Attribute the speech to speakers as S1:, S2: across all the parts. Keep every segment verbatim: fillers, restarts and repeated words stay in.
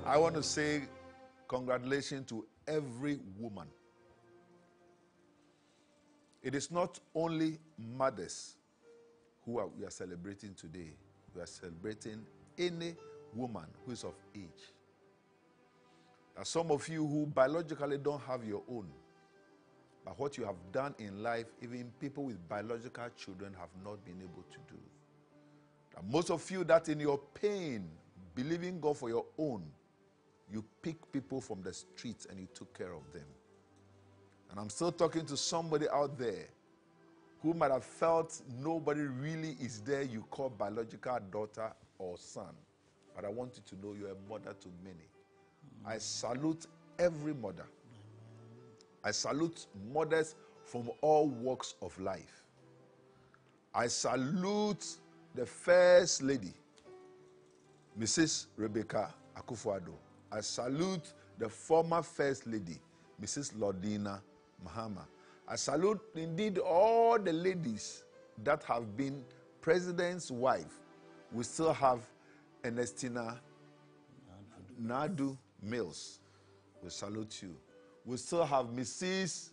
S1: I want to say congratulations to every woman. It is not only mothers who are, we are celebrating today. We are celebrating any woman who is of age. There are some of you who biologically don't have your own. But what you have done in life, even people with biological children have not been able to do. There are most of you that in your pain, believing God for your own, you pick people from the streets and you took care of them. And I'm still talking to somebody out there who might have felt nobody really is there you call biological daughter or son. But I want you to know you're a mother to many. Mm. I salute every mother. I salute mothers from all walks of life. I salute the first lady, Missus Rebecca Akufo-Addo. I salute the former first lady, Missus Lordina Mahama. I salute indeed all the ladies that have been president's wife. We still have Ernestina Nadu Mills. We salute you. We still have Missus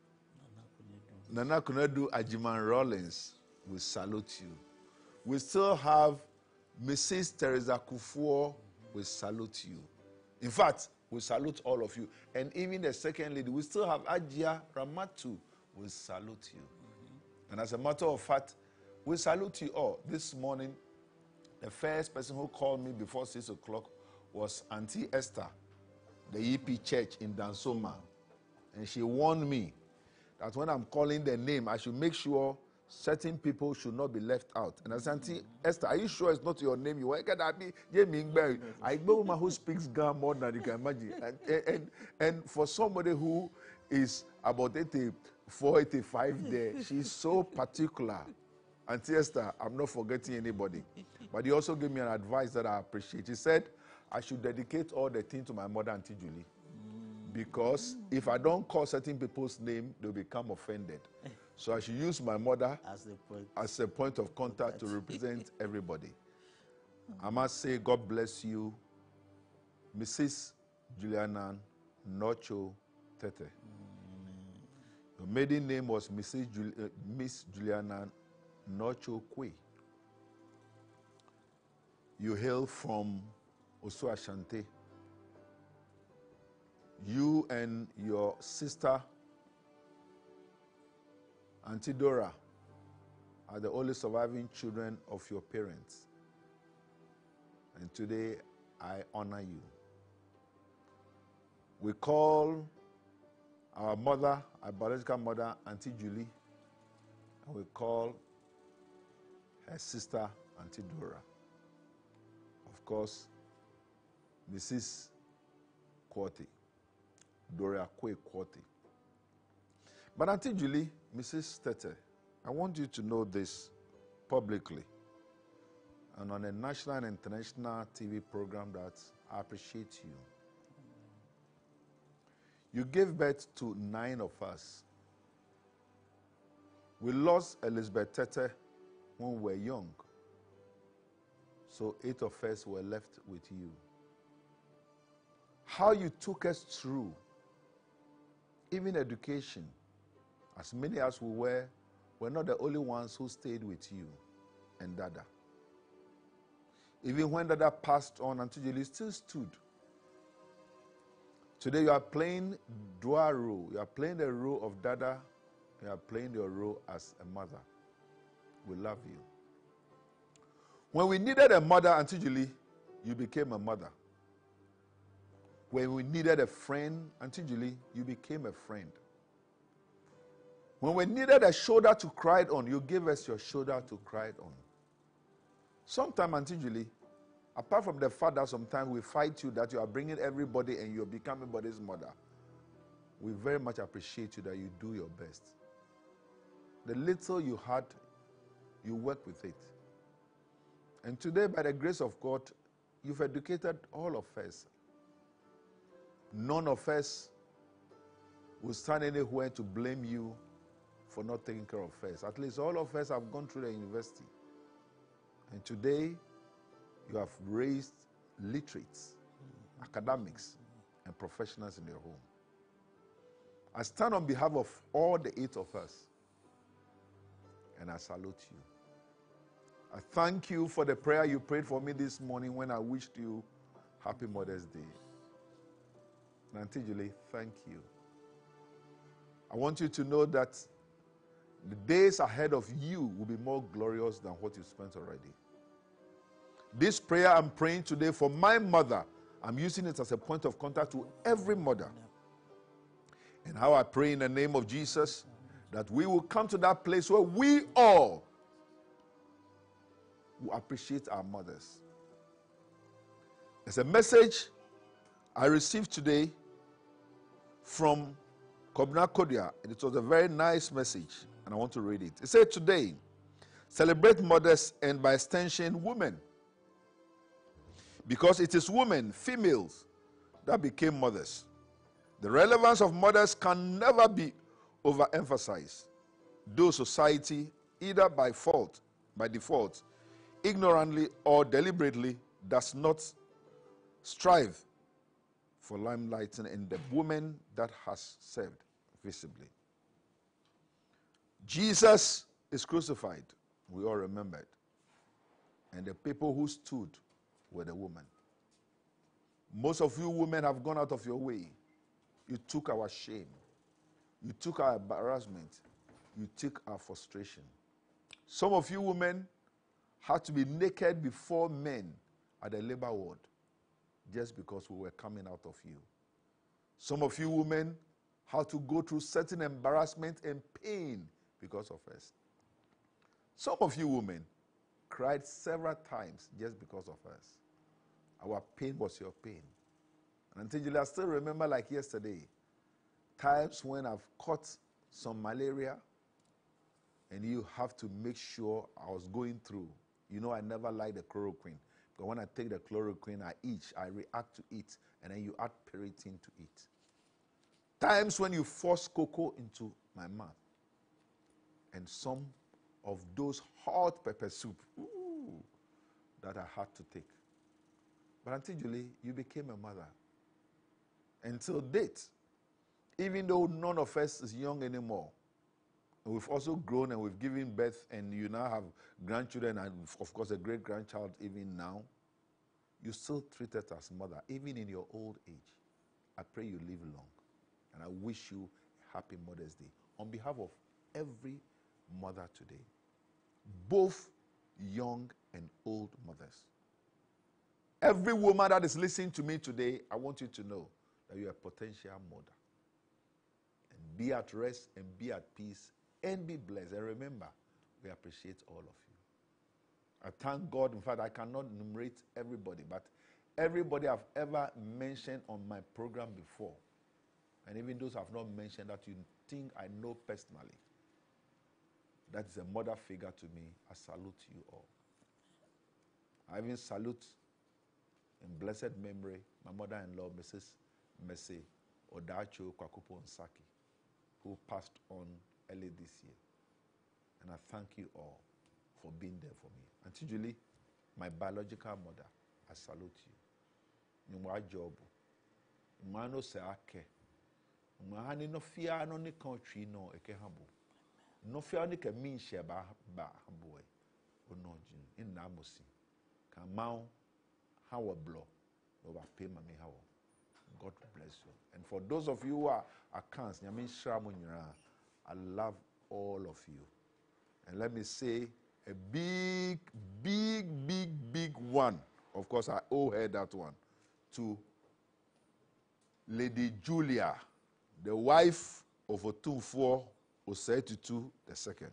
S1: Nana Kunedu Ajiman Rollins. We salute you. We still have Missus Teresa Kufuor. We salute you. In fact, we salute all of you. And even the second lady, we still have Ajia Ramatu. We salute you. Mm-hmm. And as a matter of fact, we salute you all. This morning, the first person who called me before six o'clock was Auntie Esther, the E P church in Dansoma. And she warned me that when I'm calling the name, I should make sure certain people should not be left out. And I said, Auntie Esther, are you sure it's not your name? You want to be I know woman who speaks Ga more than you can imagine. And, and, and for somebody who is about eighty-four, eighty-five there, she's so particular. Auntie Esther, I'm not forgetting anybody. But he also gave me an advice that I appreciate. He said, I should dedicate all the things to my mother, Auntie Julie. Because if I don't call certain people's name, they'll become offended. So I should use my mother as a point, as a point of contact to represent everybody. I must say, God bless you, Missus Juliana Nocho Tetteh. Your maiden name was Missus Jul uh, Miss Juliana Nocho Kwe. You hail from Osu Ashanti. You and your sister, Auntie Dora, are the only surviving children of your parents. And today, I honor you. We call our mother, our biological mother, Auntie Julie, and we call her sister, Auntie Dora. Of course, Missus Quarty. Dora Kwe Quarty. But Auntie Julie, Missus Tetteh, I want you to know this publicly and on a national and international T V program that I appreciate you. You gave birth to nine of us. We lost Elizabeth Tetteh when we were young. So eight of us were left with you. How you took us through, even education, as many as we were, we're not the only ones who stayed with you and Dada. Even when Dada passed on, Auntie Julie still stood. Today you are playing dual role. You are playing the role of Dada. You are playing your role as a mother. We love you. When we needed a mother, Auntie Julie, you became a mother. When we needed a friend, Auntie Julie, you became a friend. When we needed a shoulder to cry on, you gave us your shoulder to cry on. Sometimes, Auntie Julie, apart from the fact that sometimes we fight you, that you are bringing everybody and you're becoming everybody's mother, we very much appreciate you that you do your best. The little you had, you work with it. And today, by the grace of God, you've educated all of us. None of us will stand anywhere to blame you for not taking care of us. At least all of us have gone through the university. And today, you have raised literates. academics, and professionals in your home. I stand on behalf of all the eight of us, and I salute you. I thank you for the prayer you prayed for me this morning when I wished you Happy Mother's Day. And Auntie Julie, thank you. I want you to know that the days ahead of you will be more glorious than what you've spent already. This prayer I'm praying today for my mother, I'm using it as a point of contact to every mother. And how I pray in the name of Jesus that we will come to that place where we all will appreciate our mothers. There's a message I received today from Kobna Kodia, and it was a very nice message, and I want to read it. It said, today, celebrate mothers and by extension, women. Because it is women, females, that became mothers. The relevance of mothers can never be overemphasized, though society, either by fault, by default, ignorantly or deliberately, does not strive for limelighting in the woman that has served visibly. Jesus is crucified. We all remember it. And the people who stood were the women. Most of you women have gone out of your way. You took our shame. You took our embarrassment. You took our frustration. Some of you women had to be naked before men at the labor ward just because we were coming out of you. Some of you women had to go through certain embarrassment and pain because of us. Some of you women cried several times just because of us. Our pain was your pain. And until you I still remember like yesterday, times when I've caught some malaria and you have to make sure I was going through. You know I never like the chloroquine. Because when I take the chloroquine, I itch, I react to it, and then you add Piriton to it. Times when you force cocoa into my mouth. And some of those hot pepper soup ooh, that I had to take. But Auntie Julie, you became a mother. Until date, even though none of us is young anymore, we've also grown and we've given birth, and you now have grandchildren and, of course, a great-grandchild even now. You still treat us as mother, even in your old age. I pray you live long, and I wish you a happy Mother's Day. On behalf of every mother today, both young and old mothers. Every woman that is listening to me today, I want you to know that you are a potential mother. And be at rest and be at peace and be blessed. And remember, we appreciate all of you. I thank God. In fact, I cannot enumerate everybody, but everybody I've ever mentioned on my program before, and even those I've not mentioned that you think I know personally, that is a mother figure to me. I salute you all. I even salute in blessed memory my mother-in-law, Missus Mercy Odacho Kwakupo Nsaki, who passed on early this year. And I thank you all for being there for me. Auntie Julie, my biological mother, I salute you. Nyumwa job. Mwano se ake. Mwani no fia no ni country no eke hambo. No fia ni ke min she ba ba hambo e. Ono jin in na mosi. Kamau hawa blow. Over pay mami hawa. God bless you. And for those of you who are accounts, nyamin shramu nyira, I love all of you. And let me say a big, big, big, big one. Of course, I owe her that one. To Lady Julia, the wife of Otumfuo Osetutu the second.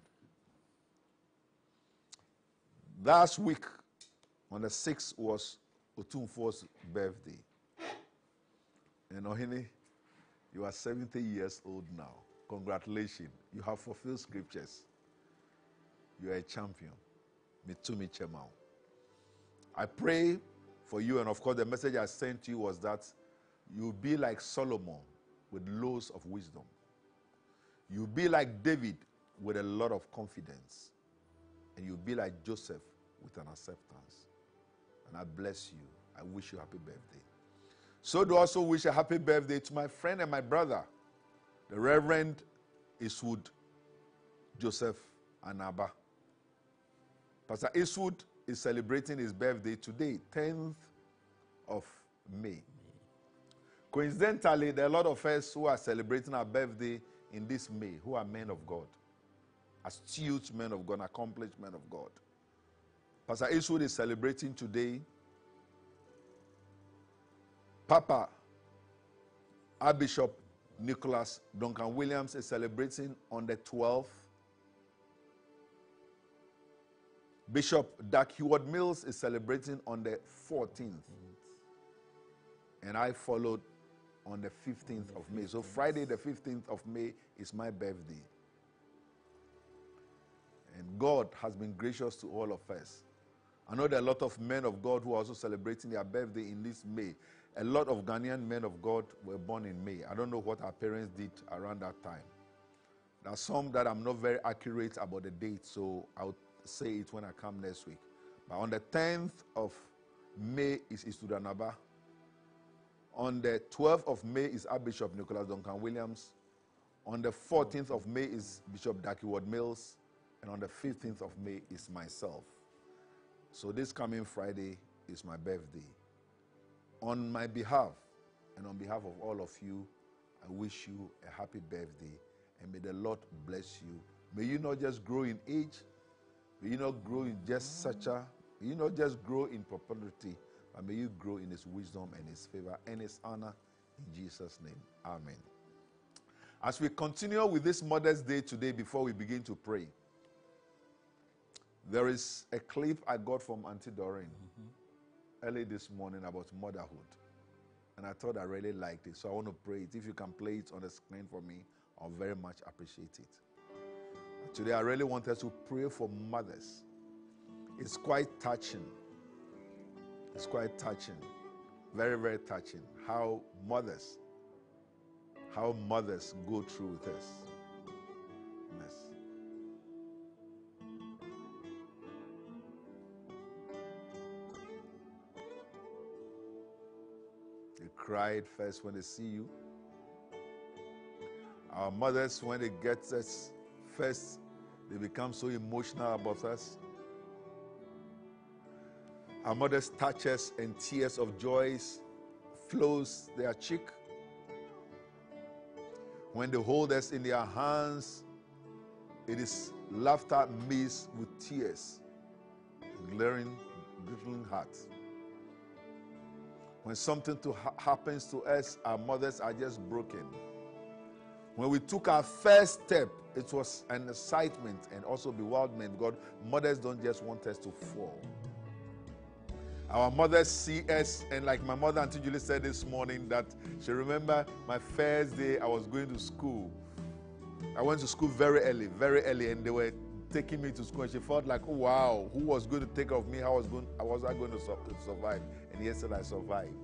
S1: Last week, on the sixth, was Otumfuo's birthday. And Ohini, you are seventy years old now. Congratulations. You have fulfilled scriptures. You are a champion. Mitumi Chemao. I pray for you, and of course the message I sent you was that you'll be like Solomon with loads of wisdom. You'll be like David with a lot of confidence. And you'll be like Joseph with an acceptance. And I bless you. I wish you happy birthday. So do also wish a happy birthday to my friend and my brother, the Reverend Eastwood Joseph Anaba. Pastor Eastwood is celebrating his birthday today, tenth of May. Coincidentally, there are a lot of us who are celebrating our birthday in this May, who are men of God, astute men of God, accomplished men of God. Pastor Eastwood is celebrating today. Papa Archbishop Nicholas Duncan Williams is celebrating on the twelfth. Bishop Doug Heward Mills is celebrating on the fourteenth. And I followed on the fifteenth of May. So Friday the fifteenth of May is my birthday. And God has been gracious to all of us. I know there are a lot of men of God who are also celebrating their birthday in this May. A lot of Ghanaian men of God were born in May. I don't know what our parents did around that time. There are some that I'm not very accurate about the date, so I'll say it when I come next week. But on the tenth of May is Eastwood Anaba. On the twelfth of May is Archbishop Nicholas Duncan Williams. On the fourteenth of May is Bishop Doug Heward Mills. And on the fifteenth of May is myself. So this coming Friday is my birthday. On my behalf and on behalf of all of you, I wish you a happy birthday and may the Lord bless you. May you not just grow in age, may you not grow in just stature, may you not just grow in popularity, but may you grow in His wisdom and His favor and His honor in Jesus' name. Amen. As we continue with this Mother's Day today, before we begin to pray, there is a clip I got from Auntie Doreen mm-hmm. early this morning about motherhood. And I thought I really liked it, so I want to pray it. If you can play it on the screen for me, I'll very much appreciate it. Today I really want us to pray for mothers. It's quite touching. It's quite touching. Very, very touching. How mothers, how mothers go through with us. Yes. They cried first when they see you. Our mothers, when they get us first, they become so emotional about us. Our mothers touch us and tears of joy flows their cheek. When they hold us in their hands, it is laughter mixed with tears, glaring, glittering hearts. When something to ha- happens to us, our mothers are just broken. When we took our first step, it was an excitement and also bewilderment. God, mothers don't just want us to fall. Our mothers see us, and like my mother, Auntie Julie, said this morning that she remember my first day I was going to school. I went to school very early, very early, and they were taking me to school, and she felt like, oh, wow, who was going to take care of me? How was, going, how was I going to, su- to survive? And yesterday I survived.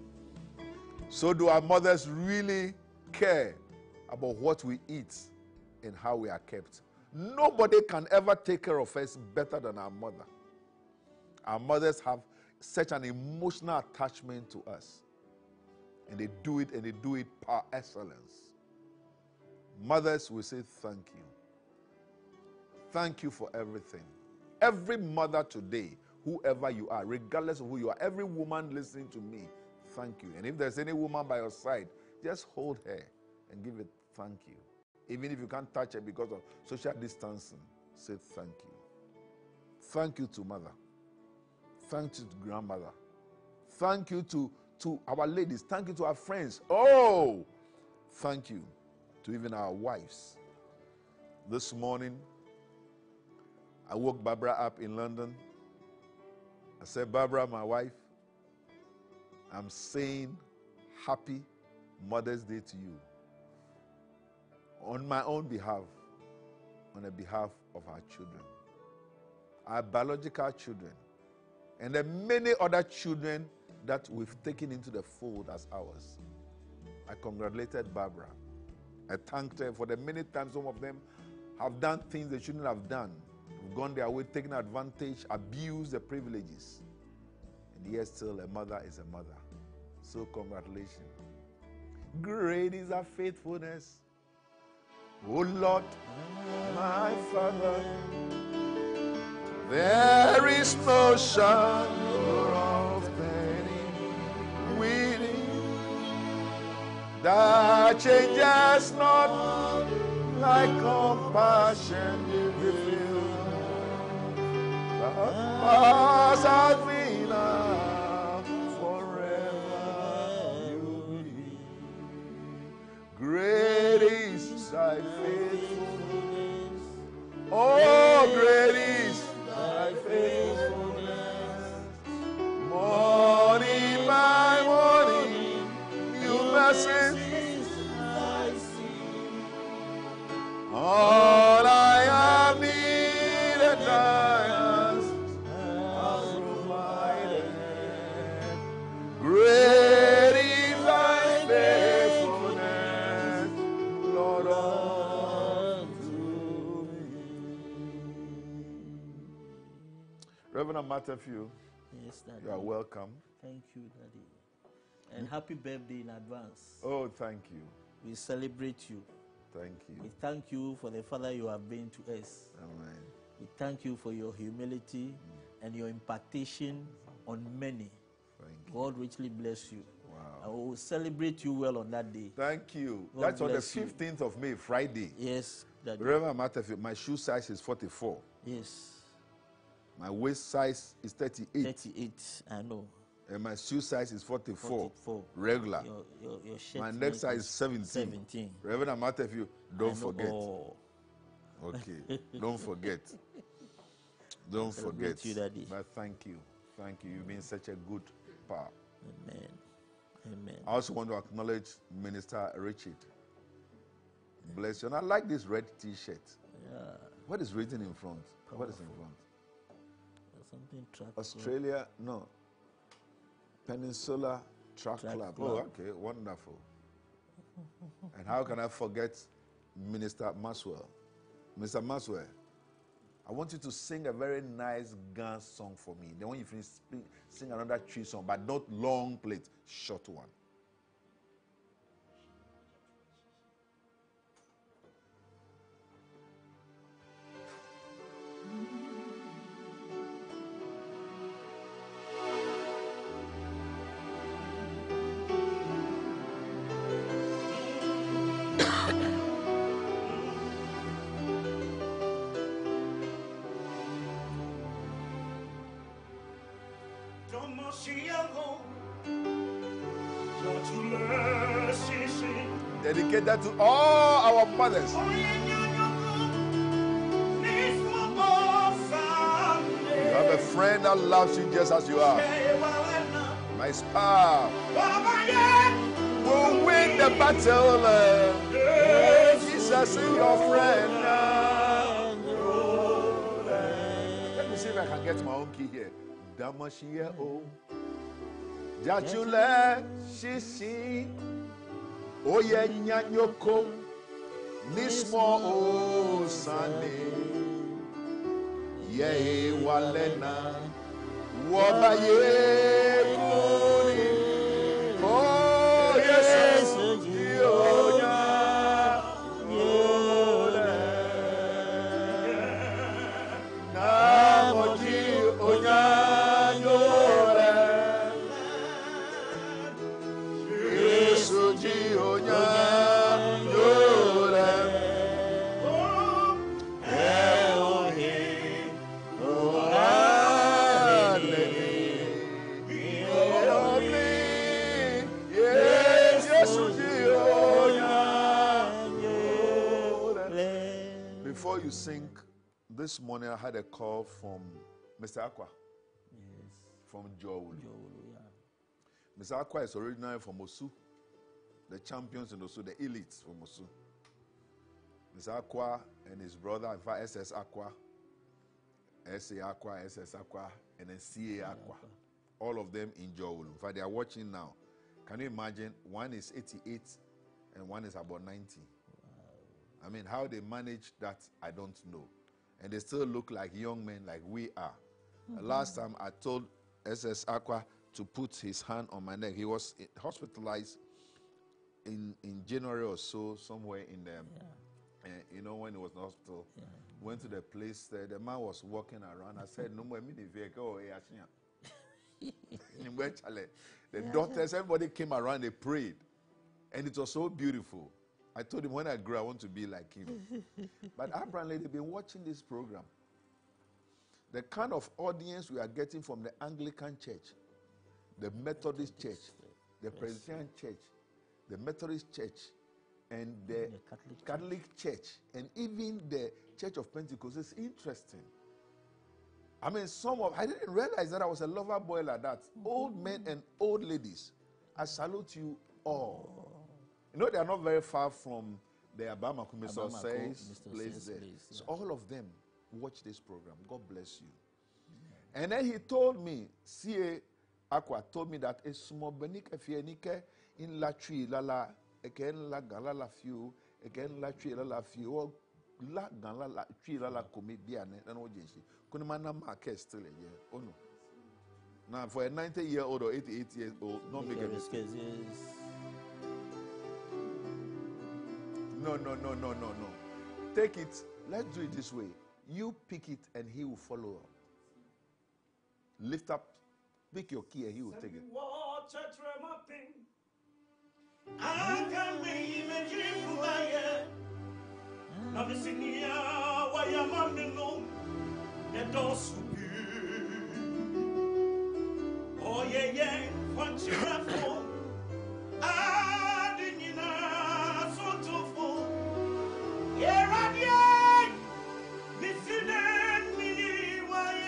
S1: So do our mothers really care about what we eat and how we are kept? Nobody can ever take care of us better than our mother. Our mothers have such an emotional attachment to us. And they do it, and they do it par excellence. Mothers will say thank you. Thank you for everything. Every mother today, whoever you are, regardless of who you are, every woman listening to me, thank you. And if there's any woman by your side, just hold her and give it thank you. Even if you can't touch her because of social distancing, say thank you. Thank you to mother. Thank you to grandmother. Thank you to, to our ladies. Thank you to our friends. Oh, thank you to even our wives. This morning, I woke Barbara up in London. I said, Barbara, my wife, I'm saying happy Mother's Day to you. On my own behalf, on the behalf of our children, our biological children, and the many other children that we've taken into the fold as ours. I congratulated Barbara. I thanked her for the many times some of them have done things they shouldn't have done. Have gone their way, taken advantage, abused the privileges. And yet still a mother is a mother. So congratulations. Great is our faithfulness. O Lord, my Father, there is no shadow of turning with that changes not, like compassion revealed. As has been now, forever you be. Great is thy faithfulness. Oh, great is thy faithfulness. Morning by morning, new mercies I see. All I have needed, thy hands have provided. Great is thy faithfulness, Lord, unto me. Reverend Matthew,
S2: yes, Daddy.
S1: you are welcome.
S2: Thank you, Daddy. And happy birthday in advance.
S1: Oh, thank you.
S2: We celebrate you.
S1: Thank you.
S2: We thank you for the Father you have been to us.
S1: Amen.
S2: We thank you for your humility mm. and your impartation on many.
S1: Thank you.
S2: God richly bless you.
S1: Wow.
S2: I will celebrate you well on that day.
S1: Thank you.
S2: God
S1: That's on the
S2: bless you.
S1: fifteenth of May, Friday.
S2: Yes, Daddy.
S1: Reverend Matthew, my shoe size is forty-four.
S2: Yes.
S1: My waist size is thirty-eight.
S2: thirty-eight, I know.
S1: And my shoe size is forty-four.
S2: forty-four.
S1: Regular.
S2: Your, your, your shirt
S1: my neck size is seventeen.
S2: seventeen.
S1: Reverend Matthew, don't forget.
S2: Oh.
S1: Okay. Don't forget. Don't forget.
S2: You, Daddy.
S1: But thank you. Thank you. You've been such a good power.
S2: Amen. Amen.
S1: I also want to acknowledge Minister Richard. Bless you. And I like this red T-shirt.
S2: Yeah.
S1: What is written in front?
S2: Powerful.
S1: What is in front?
S2: Something track
S1: Australia, no. Peninsula Track,
S2: Track
S1: Club.
S2: Club.
S1: Oh, okay, wonderful. And how can I forget Minister Maswell? Mister Maswell, I want you to sing a very nice Ghana song for me. Then when you finish, sing another tree song, but not long plate, short one. Dedicated to all our mothers. You have a friend that loves you just as you are. My spouse will win the battle. Jesus is your friend. Let me see if I can get my own key here. Damashia o Jachule Shishi Oye Nyanyoko Nismo o Sane Ye Walena Wabaye Kuni Oh yes Yonya Namoji Onya Before you sing, this morning I had a call from Mister Aqua.
S2: Yes.
S1: From Joel.
S2: Joel, yeah.
S1: Mister Aqua is originally from Osu. The champions in Osu, the elites from Osu. Mister Aqua and his brother, in fact, S S Aqua, S A Aqua, S S Aqua, and then C A Aqua. All of them in Joel. In fact, they are watching now. Can you imagine? One is eighty-eight and one is about ninety. I mean, how they manage that, I don't know. And they still look like young men like we are. Mm-hmm. Last time I told S S Aqua to put his hand on my neck. He was hospitalized in, in January or so, somewhere in the, yeah. uh, you know, when he was in the hospital. Yeah. Went to the place, uh, the man was walking around. I said, no more mini vehicle. The doctors, everybody came around, they prayed. And it was so beautiful. I told him, when I grow, I want to be like him. But apparently, they've been watching this program. The kind of audience we are getting from the Anglican Church, the Methodist Church, the Presbyterian Church, the Methodist Church, and the, the Catholic, Catholic Church. Church, and even the Church of Pentecost is interesting. I mean, some of, I didn't realize that I was a lover boy like that. Mm-hmm. Old men and old ladies, I salute you all. Oh. You know, they are not very far from the Abama Kumiso says place there. Place, yeah. So all of them watch this program. God bless you. Yeah. And then he told me, C A Aqua told me that a small benik efienike in la tree lala again la galala few again la tree lala few la galala tree lala comedian and all jinsi. Kunimana market still here. Oh no. Now for a ninety year old or eighty-eight years old, don't make a mistake. No, no, no, no, no, no. Take it. Let's do it this way. You pick it and he will follow up. Lift up, pick your key and he will take it. Oh yeah, yeah, what you have for? I didn't know so to for. Yeah, right, yeah. Listen and me, why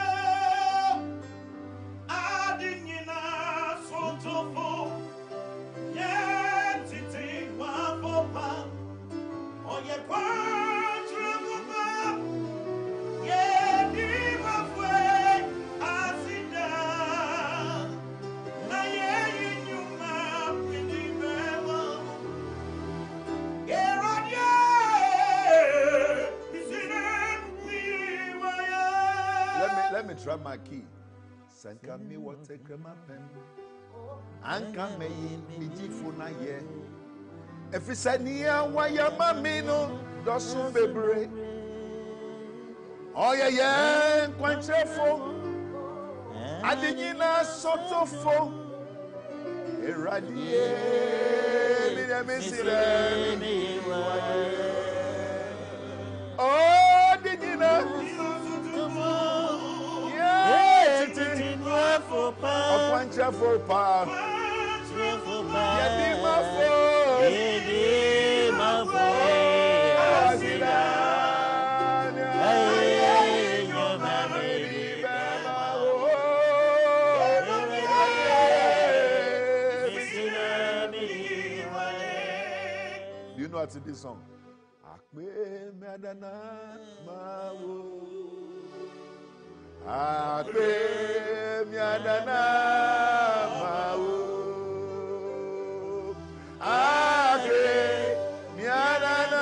S1: I didn't know so to for. Yeah, titi wa papa. Oh yeah, what you have? Yeah, leave away. I sit down. Na yeah, you knew my pretty mama. Yeah, right, yeah. Listen me, why? Let me let me try my key. Sanka me what take my pen. Anka me biji funa ye. If it's a near why ya mamino doesn't be brave. Oh yeah, yeah, quite careful. I didn't know so for irradiate. Oh, did you know? Yeah, a quite careful pa. Yeah, my phone. Yeah, my phone. Do you know what's in this song? Akpe miadana mawo. Akpe miadana mawo. Akpe miadana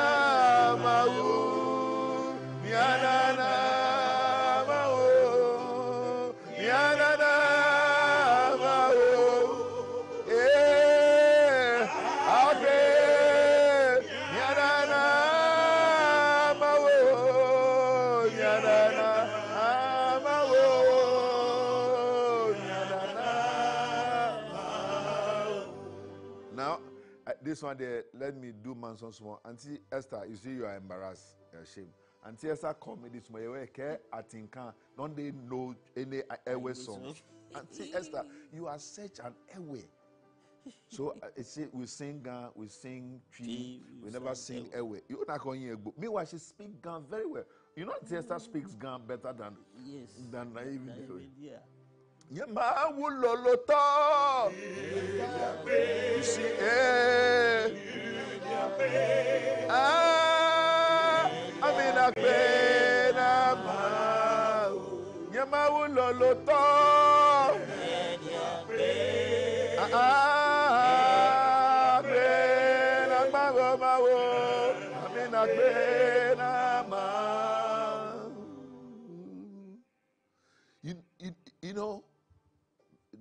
S1: mawo. Miadana mawo. Miadana mawo. Eh. Akpe. Now, uh, this one there, let me do man some small. Auntie Esther, you see you are embarrassed, ashamed. Auntie Esther called me this morning. I think don't they know any airway song? Auntie Esther, you are such an airway. So uh, see, we sing Gan, we sing tree, we never sing airway. You're not going here. Meanwhile, she speaks Gan very well. You know, Auntie Esther speaks Gan better than
S2: yes.
S1: than I even do.
S2: Yeah.
S1: Yema wuloloto. You see, eh? Ah, I mean, I pay na ma. Yema wuloloto. Ah, pay na ma wo ma wo. I mean, I pay na ma. You, you, you know.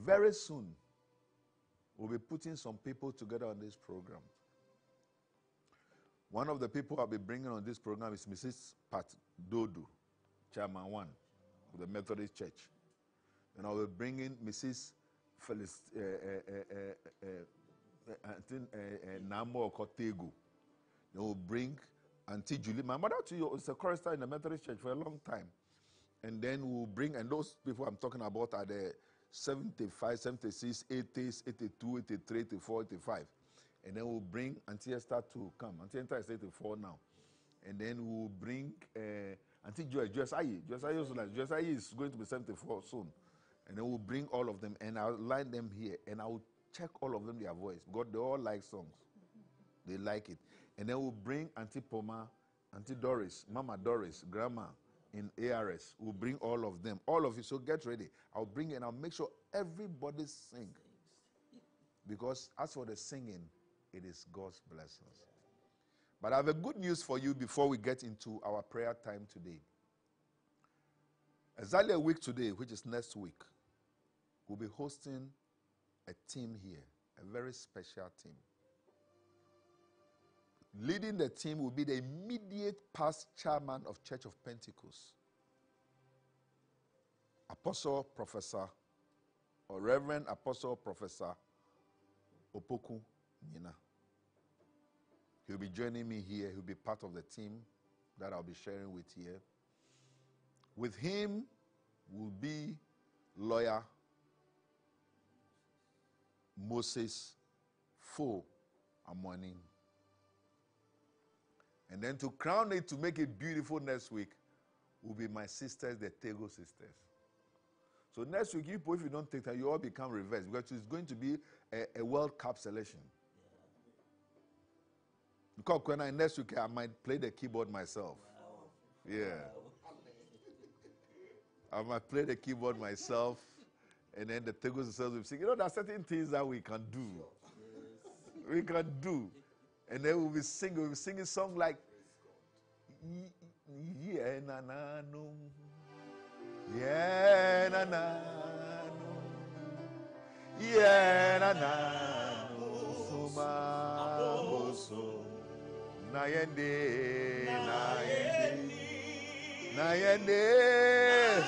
S1: Very soon, we'll be putting some people together on this program. One of the people I'll be bringing on this program is Missus Pat Dodo, Chairman One of the Methodist Church. And I will bring in Missus Felis, uh, uh, uh, uh, uh, Namo Kotego. They will bring Auntie Julie. My mother too is a chorister in the Methodist Church for a long time. And then we'll bring, and those people I'm talking about are the seventy-five, seventy-six, eighties, eighty-two, eighty-three, eighty-four, eighty-five. And then we'll bring Auntie Esther to come. Auntie Esther is eighty-four now. And then we'll bring uh, Auntie Joy, Joyce Joyce is going to be seventy-four soon. And then we'll bring all of them, and I'll line them here, and I'll check all of them their voice, because they all like songs. They like it. And then we'll bring Auntie Poma, Auntie Doris, Mama Doris, Grandma in A R S. We'll bring all of them, all of you. So get ready. I'll bring and I'll make sure everybody sing. Because as for the singing, it is God's blessings. But I have a good news for you before we get into our prayer time today. Exactly a week today, which is next week, we'll be hosting a team here, a very special team. Leading the team will be the immediate past chairman of Church of Pentecost, Apostle Professor, or Reverend Apostle Professor Opoku Nina. He'll be joining me here. He'll be part of the team that I'll be sharing with here. With him will be lawyer Moses Fo Amwani. And then to crown it, to make it beautiful next week, will be my sisters, the Tego sisters. So next week, you, if you don't take that, you all become reverse, because it's going to be a, a World Cup selection. Because when I next week, I might play the keyboard myself. Wow. Yeah. Wow. I might play the keyboard myself, and then the Tego sisters will sing. You know, there are certain things that we can do. Yes. We can do. And then we'll be singing, we'll be singing a song like Yeah na na no, Yeah na na no, Yeah na na no, Suma Boso, Nayende, Nayende, Nayende,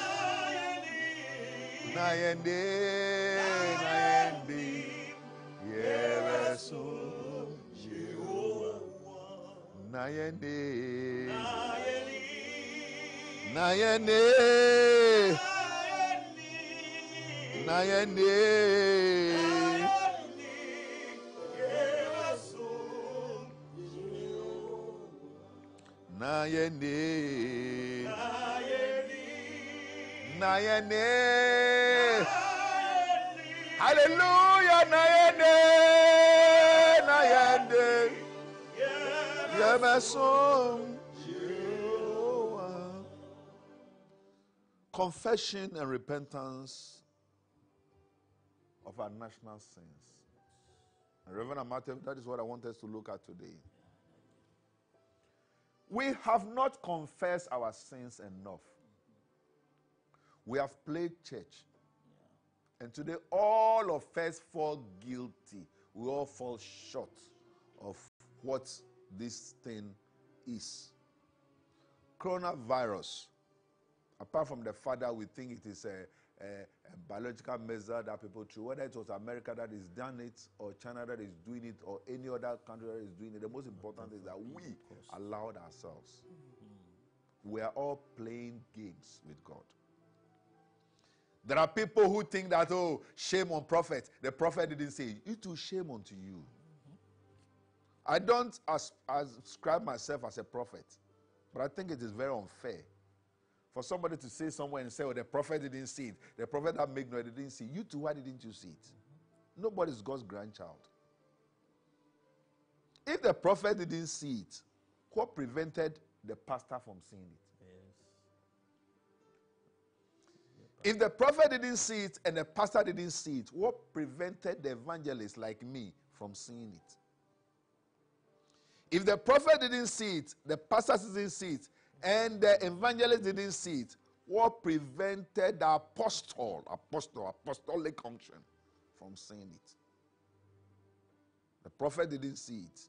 S1: Nayende, Nayende, Yereso. Nayende, Nayende, Nayende, Nayende, Nayende, Hallelujah, Nayende, Nayende. Confession and repentance of our national sins. And Reverend Amatev, that is what I want us to look at today. We have not confessed our sins enough. We have played church. And today all of us fall guilty. We all fall short of what this thing is. Coronavirus, apart from the fact that we think it is a, a, a biological measure that people choose, whether it was America that is done it, or China that is doing it, or any other country that is doing it, the most important is that we allowed ourselves. Mm-hmm. We are all playing games with God. There are people who think that, oh, shame on prophet. The prophet didn't say it. You too, shame unto you. I don't as, ascribe myself as a prophet, but I think it is very unfair for somebody to say somewhere and say, oh, the prophet didn't see it. The prophet that made noise didn't see it. You too, why didn't you see it? Mm-hmm. Nobody is God's grandchild. If the prophet didn't see it, what prevented the pastor from seeing it? Yes. If the prophet didn't see it and the pastor didn't see it, what prevented the evangelist like me from seeing it? If the prophet didn't see it, the pastor didn't see it, and the evangelist didn't see it, What prevented the apostle, apostle, apostolic unction from seeing it? The prophet didn't see it.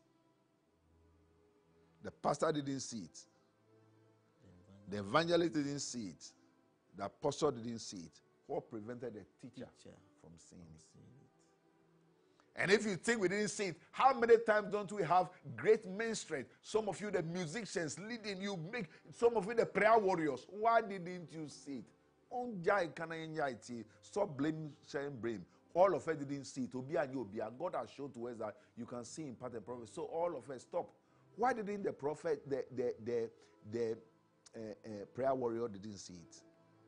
S1: The pastor didn't see it. The evangelist didn't see it. The apostle didn't see it. What prevented the teacher,
S2: Teacher
S1: from seeing it? And if you think we didn't see it, how many times don't we have great ministry? Some of you, the musicians leading you, make some of you the prayer warriors. Why didn't you see it? Stop blaming, sharing blame. All of us didn't see it. God has shown to us that you can see in part and prophet. So all of us stop. Why didn't the prophet, the the the, the uh, uh, prayer warrior didn't see it?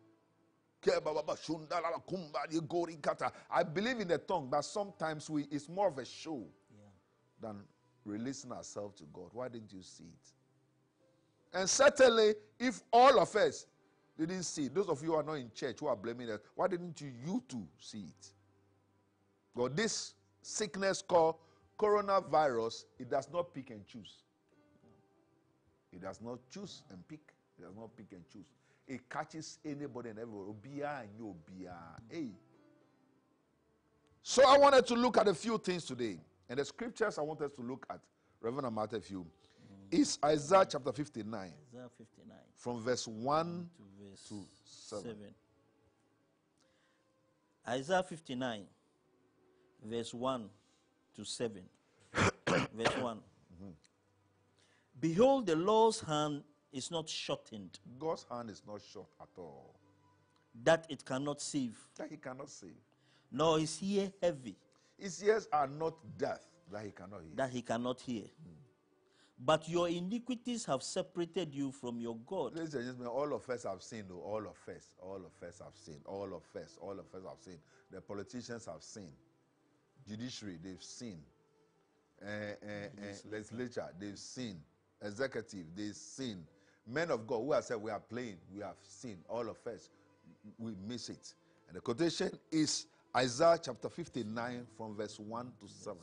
S1: I believe in the tongue, but sometimes we it's more of a show, yeah, than releasing ourselves to God. Why didn't you see it? And certainly, if all of us didn't see it, those of you who are not in church who are blaming us, why didn't you you too see it? Well, this sickness called coronavirus, it does not pick and choose. It does not choose and pick. It does not pick and choose. It catches anybody and everyone. Hey. So I wanted to look at a few things today. And the scriptures I want us to look at, Reverend Matthew, mm. is Isaiah chapter fifty-nine.
S2: Isaiah fifty-nine.
S1: From verse one
S2: to, verse
S1: to seven.
S2: seven. Isaiah fifty-nine, verse one to seven. Verse one. Mm-hmm. Behold, the Lord's hand is not shortened,
S1: God's hand is not short at all,
S2: that it cannot save,
S1: that he cannot save.
S2: Nor is ear heavy,
S1: his ears are not deaf, that he cannot hear.
S2: that he cannot hear. Mm. But your iniquities have separated you from your God.
S1: Ladies and gentlemen, all of us have sinned. All of us, all of us have sinned. All of us, all of us have sinned. The politicians have sinned. Judiciary, they've sinned. Uh, uh, uh, legislature, they've sinned. Executive, they've sinned. Men of God who have said we are playing, we have sinned. All of us, we miss it. And the quotation is Isaiah chapter fifty-nine from verse one to seven.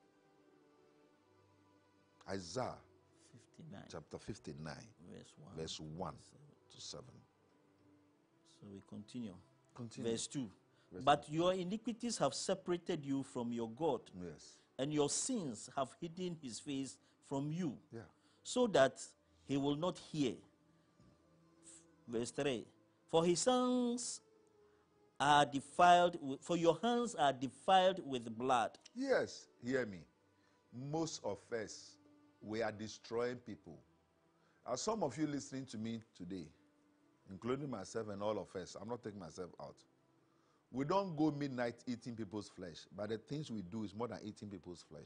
S1: Isaiah fifty-nine. Chapter fifty-nine, verse one, verse one to seven.
S2: So we continue.
S1: Continue.
S2: Verse two.
S1: Verse
S2: but
S1: two.
S2: Your iniquities have separated you from your God.
S1: Yes.
S2: And your sins have hidden his face from you.
S1: Yeah.
S2: So that he will not hear. Verse three. For his hands are defiled, with, for your hands are defiled with blood.
S1: Yes, hear me. Most of us, we are destroying people. As some of you listening to me today, including myself and all of us, I'm not taking myself out. We don't go midnight eating people's flesh, but the things we do is more than eating people's flesh.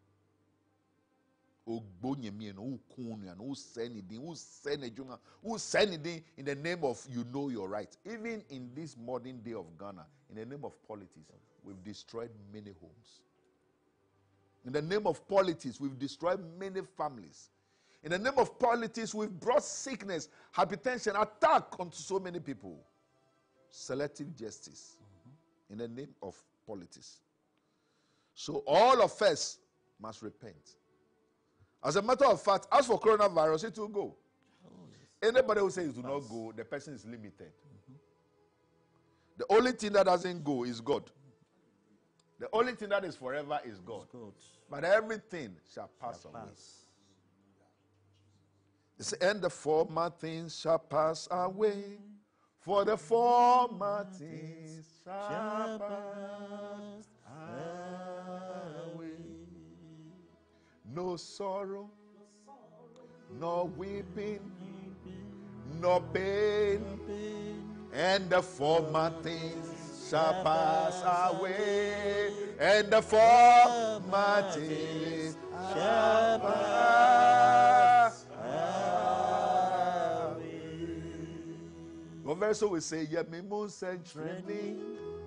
S1: Who say anything in the name of you know your right. Even in this modern day of Ghana, in the name of politics, we've destroyed many homes. In the name of politics, we've destroyed many families. In the name of politics, we've brought sickness, hypertension, attack onto so many people. Selective justice. Mm-hmm. In the name of politics. So all of us must repent. As a matter of fact, as for coronavirus, it will go. Oh, yes. Anybody who says it will not go, the person is limited. Mm-hmm. The only thing that doesn't go is God. The only thing that is forever is God. God. But everything shall pass shall away. Pass. It's, and the former things shall pass away. For the former things shall pass away. No sorrow, no weeping, no pain, and the former things shall pass away, and the former things shall pass away. One verse we say, "Yet me moon send training,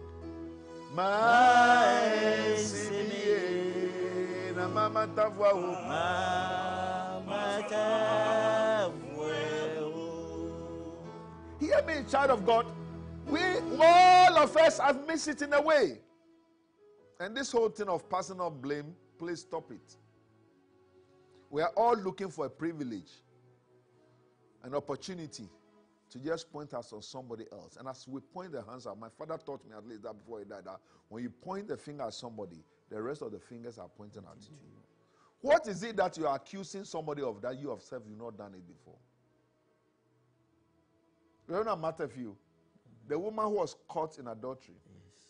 S1: my city." Mama tavwa Mama tavwa. Hear me, child of God. We all of us have missed it in a way. And this whole thing of personal blame, please stop it. We are all looking for a privilege, an opportunity to just point us on somebody else. And as we point the hands out, my father taught me at least that before he died, that when you point the finger at somebody, the rest of the fingers are pointing at you. What is it that you are accusing somebody of that you yourself have not done it before? It does not matter if you. The woman who was caught in adultery, yes.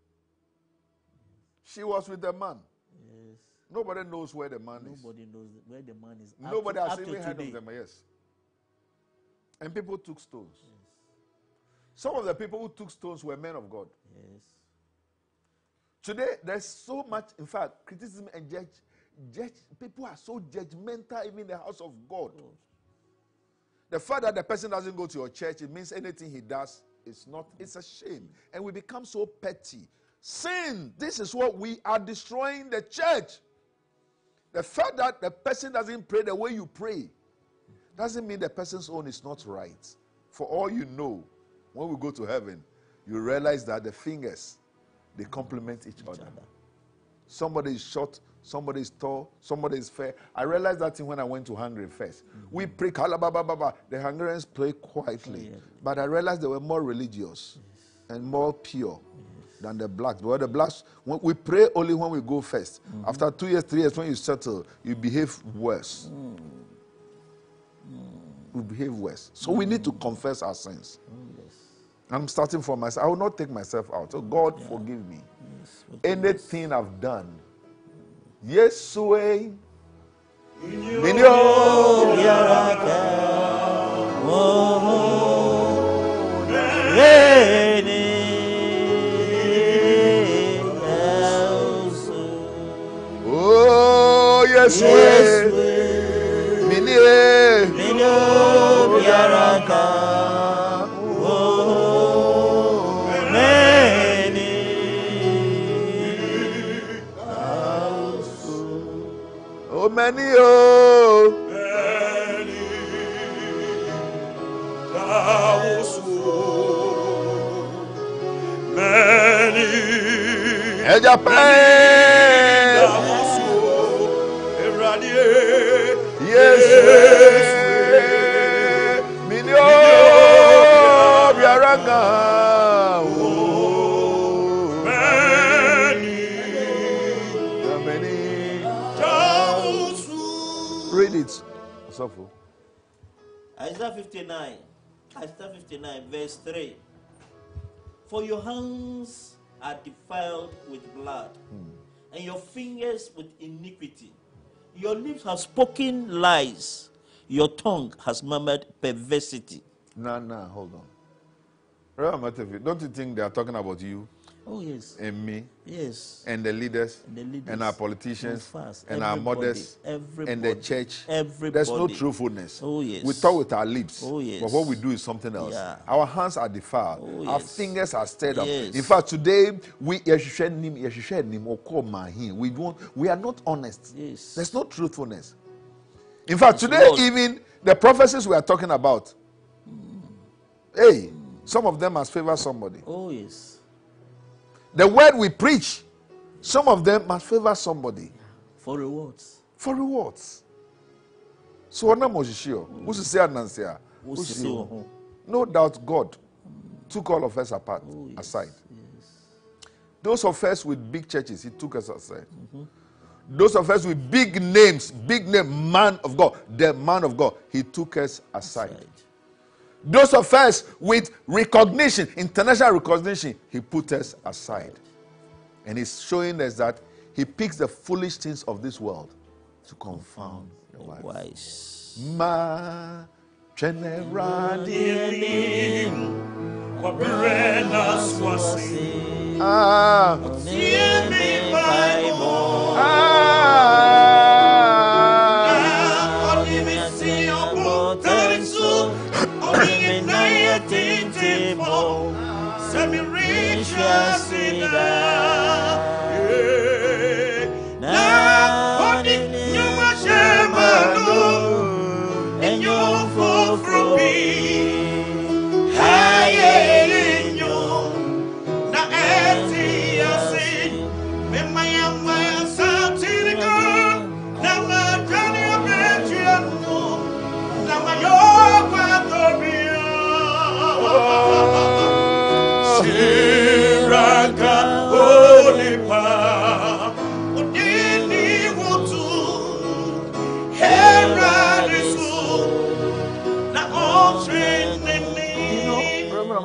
S1: She was with the man.
S2: Yes.
S1: Nobody knows where the man
S2: Nobody
S1: is.
S2: Nobody knows where the man is.
S1: Nobody
S2: up
S1: has
S2: to,
S1: even heard
S2: today.
S1: of them, yes. And people took stones. Yes. Some of the people who took stones were men of God.
S2: Yes.
S1: Today, there's so much, in fact, criticism and judge. judge people are so judgmental, even in the house of God. Oh. The fact that the person doesn't go to your church, it means anything he does is not, it's a shame. And we become so petty. Sin, this is what we are destroying the church. The fact that the person doesn't pray the way you pray doesn't mean the person's own is not right. For all you know, when we go to heaven, you realize that the fingers, they complement each, each other. other. Somebody is short, somebody is tall, somebody is fair. I realized that thing when I went to Hungary first. Mm-hmm. We pray, the Hungarians pray quietly. Oh, yeah. But I realized they were more religious, yes. And more pure, yes. Than the blacks. But the blacks, we pray only when we go first. Mm-hmm. After two years, three years, when you settle, you behave worse. Mm. We behave worse. So mm. we need to confess our sins. Oh, yes. I'm starting from myself. I will not take myself out. So God, yeah. Forgive me. Yes, anything I've done. Yes, way. Oh, yes, way. Oh, many, oh, many, many, yes, many, read it.
S2: Isaiah fifty-nine. Isaiah fifty-nine, verse three. For your hands are defiled with blood, hmm. and your fingers with iniquity. Your lips have spoken lies. Your tongue has murmured perversity.
S1: No, no, hold on. Don't you think they are talking about you?
S2: Oh, yes.
S1: And me.
S2: Yes.
S1: And the leaders.
S2: And, the leaders,
S1: and our politicians.
S2: Fast,
S1: and our mothers.
S2: Everybody,
S1: and the church.
S2: Everybody.
S1: There's no truthfulness.
S2: Oh, yes.
S1: We talk with our lips.
S2: Oh, yes.
S1: But what we do is something else.
S2: Yeah.
S1: Our hands are defiled.
S2: Oh, yes.
S1: Our fingers are stirred up.
S2: Yes.
S1: In fact, today, we we don't we are not honest.
S2: Yes.
S1: There's no truthfulness. In fact,
S2: That's
S1: today,
S2: Lord.
S1: even the prophecies we are talking about, mm. hey, some of them must favor somebody.
S2: Oh, yes.
S1: The word we preach, some of them must favor somebody.
S2: For rewards.
S1: For rewards. So, what no doubt God took all of us apart, oh, yes, aside.
S2: Yes.
S1: Those of us with big churches, he took us aside. Mm-hmm. Those of us with big names, big name, man of God, the man of God, he took us aside. aside. Those of us with recognition, international recognition, he put us aside. And he's showing us that he picks the foolish things of this world to confound the wise. Ma Ah.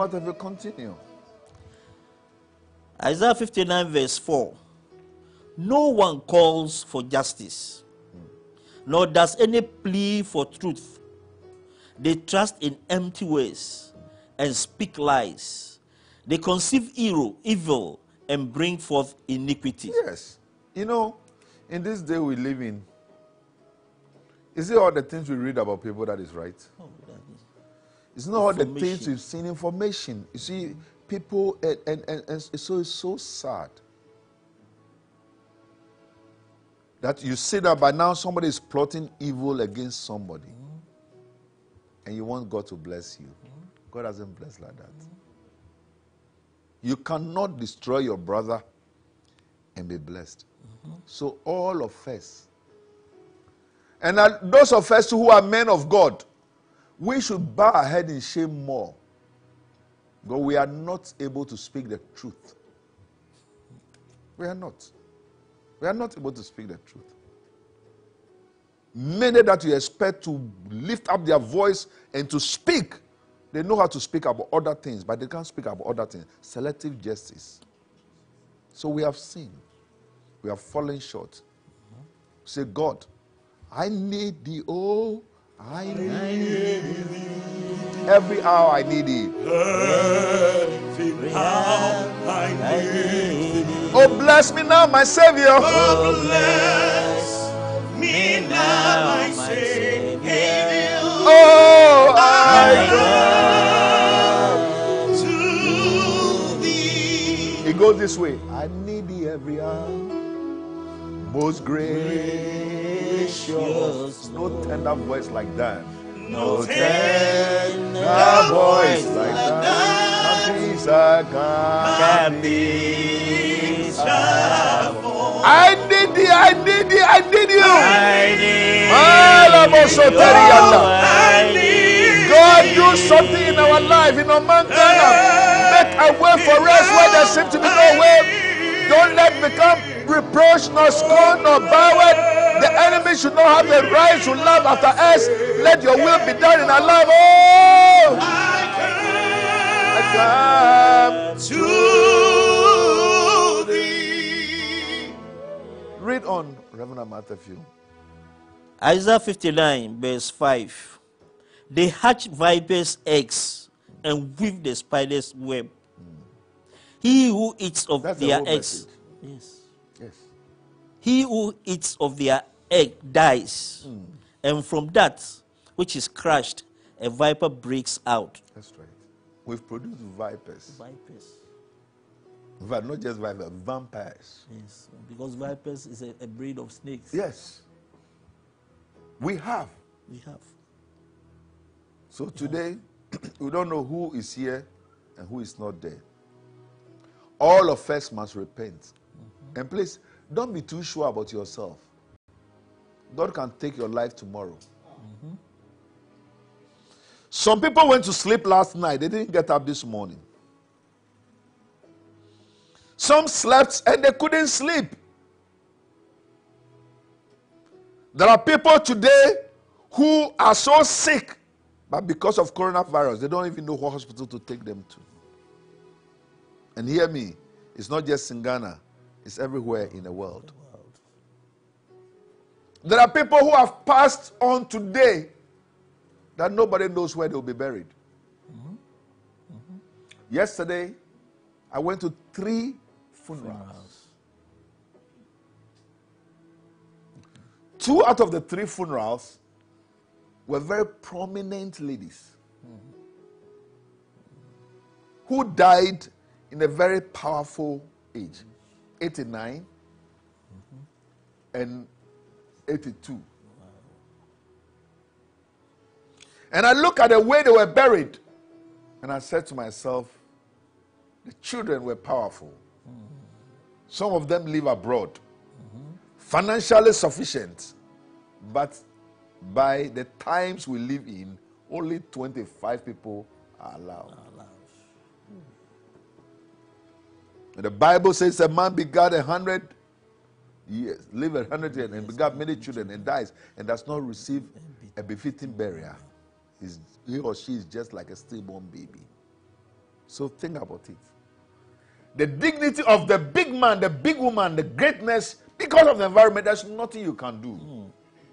S1: Matthew, continue.
S2: Isaiah fifty-nine verse four. No one calls for justice, nor does any plea for truth. They trust in empty words and speak lies. They conceive evil, evil and bring forth iniquity.
S1: Yes. You know, in this day we live in, is it all the things we read about people that is right?
S2: Oh, that is
S1: It's not all the things
S2: information.
S1: we've seen, information. You see, people, and, and, and, and so it's so sad that you see that by now somebody is plotting evil against somebody, and you want God to bless you. God doesn't bless like that. You cannot destroy your brother and be blessed. So all of us, and uh, those of us who are men of God, we should bow our head in shame more. But we are not able to speak the truth. We are not. We are not able to speak the truth. Many that you expect to lift up their voice and to speak, they know how to speak about other things, but they can't speak about other things. Selective justice. So we have sinned. We have fallen short. Mm-hmm. Say, God, I need thee. Oh, I need, I need thee. Every hour I need thee. Every hour I need thee. Oh, bless me now, my Savior.
S2: Oh, bless me now, my Savior.
S1: Oh, I
S2: come to thee.
S1: It goes this way. I need thee every hour. Most gracious. No tender voice like that.
S2: No tender
S1: voice
S2: voice
S1: like
S2: like
S1: that.
S2: can be
S1: I need thee, I need thee, I need you.
S2: I need
S1: you. God, do something in our life, in our mankind. Make a way for us where there seems to be no way. Don't let it become reproach, nor scorn, nor byword. The enemy should not have the right to laugh after us. Let your will be done in our life. Oh, I come to thee. Read on, Reverend Matthew.
S2: Isaiah fifty-nine, verse five. They hatch vipers' eggs and weave the spider's web. Mm. He who eats of
S1: That's
S2: their
S1: the
S2: eggs,
S1: yes, yes.
S2: He who eats of their egg dies, mm. and from that which is crushed, a viper breaks out.
S1: That's right. We've produced vipers.
S2: Vipers.
S1: But not just vipers, vampires.
S2: Yes, because vipers is a, a breed of snakes.
S1: Yes. We have.
S2: We have.
S1: So we today, have. we don't know who is here and who is not there. All of us must repent. Mm-hmm. And please, don't be too sure about yourself. God can take your life tomorrow. Mm-hmm. Some people went to sleep last night. They didn't get up this morning. Some slept and they couldn't sleep. There are people today who are so sick, but because of coronavirus, they don't even know what hospital to take them to. And hear me, it's not just in Ghana, it's everywhere in the world. There are people who have passed on today that nobody knows where they'll be buried. Mm-hmm. Mm-hmm. Yesterday, I went to three funerals. funerals. Two out of the three funerals were very prominent ladies mm-hmm. who died in a very powerful age, eighty-nine mm-hmm. and eighty-two. Wow. And I look at the way they were buried, and I said to myself, the children were powerful. Mm-hmm. Some of them live abroad, mm-hmm. financially sufficient, but by the times we live in, only twenty-five people are allowed. Are allowed. And the Bible says a man begat a hundred years, live a hundred years, and begat many children, and dies, and does not receive a befitting burial. He's, he or she is just like a stillborn baby. So think about it. The dignity of the big man, the big woman, the greatness, because of the environment, there's nothing you can do.
S2: Mm.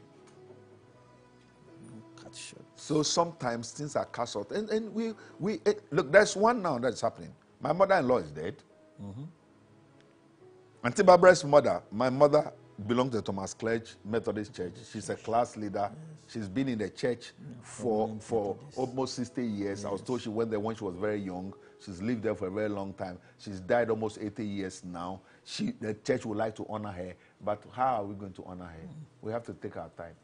S2: Cut short.
S1: So sometimes things are cut short. And, and we, we eh, look, there's one now that's happening. My mother-in-law is dead.
S2: Mm-hmm.
S1: Auntie Barbara's mother, my mother belongs to Thomas Clerch Methodist Church. She's a class leader. Yes. She's been in the church yeah, for, for almost sixty years. Yes. I was told she went there when she was very young. She's lived there for a very long time. She's died almost eighty years now. She, the church would like to honor her, but how are we going to honor her? Mm. We have to take our time.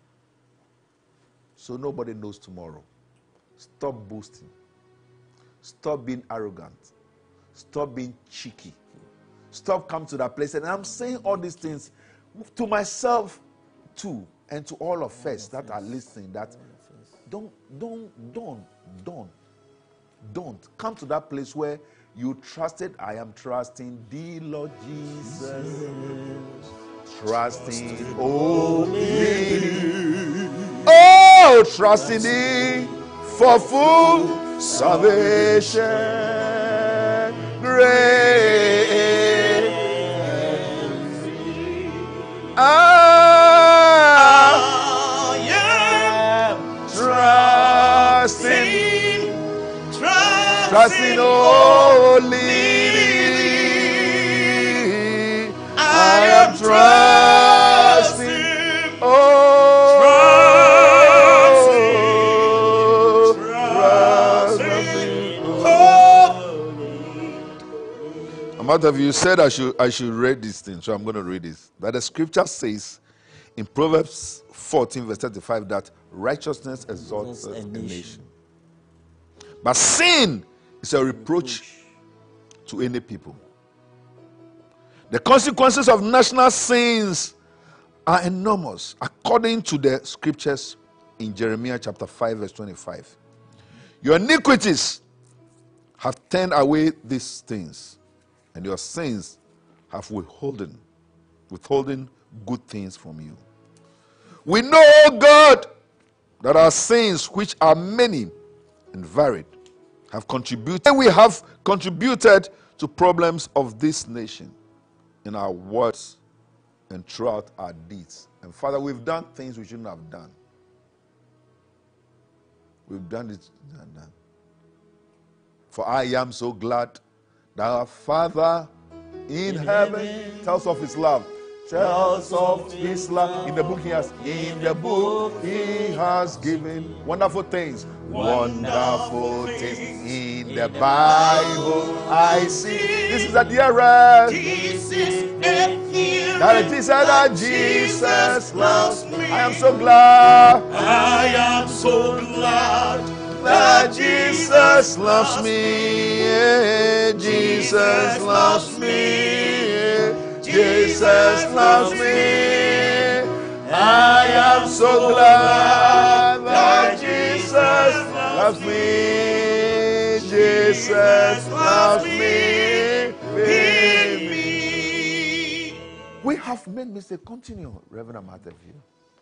S1: So nobody knows tomorrow. Stop boasting. Stop being arrogant. Stop being cheeky. Stop coming to that place. And I'm saying all these things to myself too, and to all of all us of that us. are listening, that don't, don't, don't, don't, don't come to that place where you trusted. I am trusting thee, Lord Jesus. Jesus. Trusting only. Oh, trusting thee for full salvation. Great. I am trusting, trusting, trusting only. I am trusting, oh, trusting, trusting. Amount of you said I should I should read this thing, so I'm going to read this. That the scripture says in Proverbs fourteen, verse thirty-five, that righteousness exalts a nation. nation. But sin is a reproach to any people. The consequences of national sins are enormous, according to the scriptures in Jeremiah chapter five, verse twenty-five. Your iniquities have turned away these things, and your sins have withholden, withholding good things from you. We know, God, that our sins, which are many and varied, have contributed. We have contributed to problems of this nation in our words and throughout our deeds. And Father, we've done things we shouldn't have done. We've done it and done. For I am so glad that our Father in, in heaven, heaven tells of his love. Tells of his love. In the book he has. In the book he has given wonderful things. Wonderful things in the Bible I see. This is the dearest.
S2: This is it.
S1: That Jesus, that Jesus loves me. I am so glad.
S2: I am so glad
S1: that Jesus loves me. Jesus loves me. Jesus loves me. I am so glad that Jesus loves me. Jesus loves me. Baby. We have made mistakes. Continue, Reverend Matthew.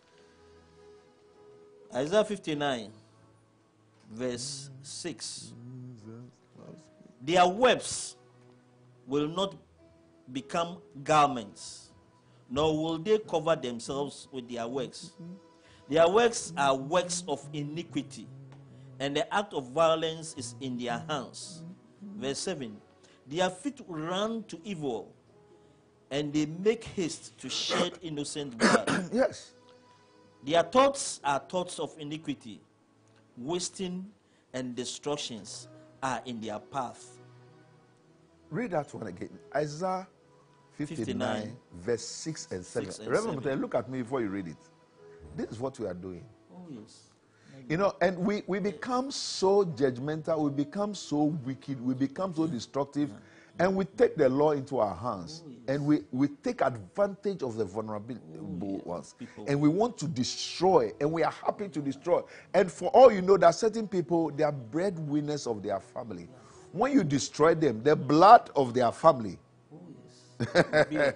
S2: Isaiah fifty-nine, verse six. Their webs will not become garments, nor will they cover themselves with their works. Their works are works of iniquity, and the act of violence is in their hands. Verse seven. Their feet run to evil, and they make haste to shed innocent blood.
S1: Yes.
S2: Their thoughts are thoughts of iniquity. Wasting and destructions are in their path.
S1: Read that one again. Isaiah fifty-nine, fifty-nine verse six and seven.
S2: six and
S1: Remember,
S2: seven.
S1: Look at me before you read it. This is what we are doing.
S2: Oh, yes.
S1: You know, and we, we become so judgmental, we become so wicked, we become so destructive, yeah. And we take the law into our hands. Oh, yes. And we, we take advantage of the vulnerable oh, ones. Yes. And we want to destroy, and we are happy to destroy. And for all you know, there are certain people, they are breadwinners of their family. Yeah. When you destroy them, the blood of their family.
S2: Oh, yes.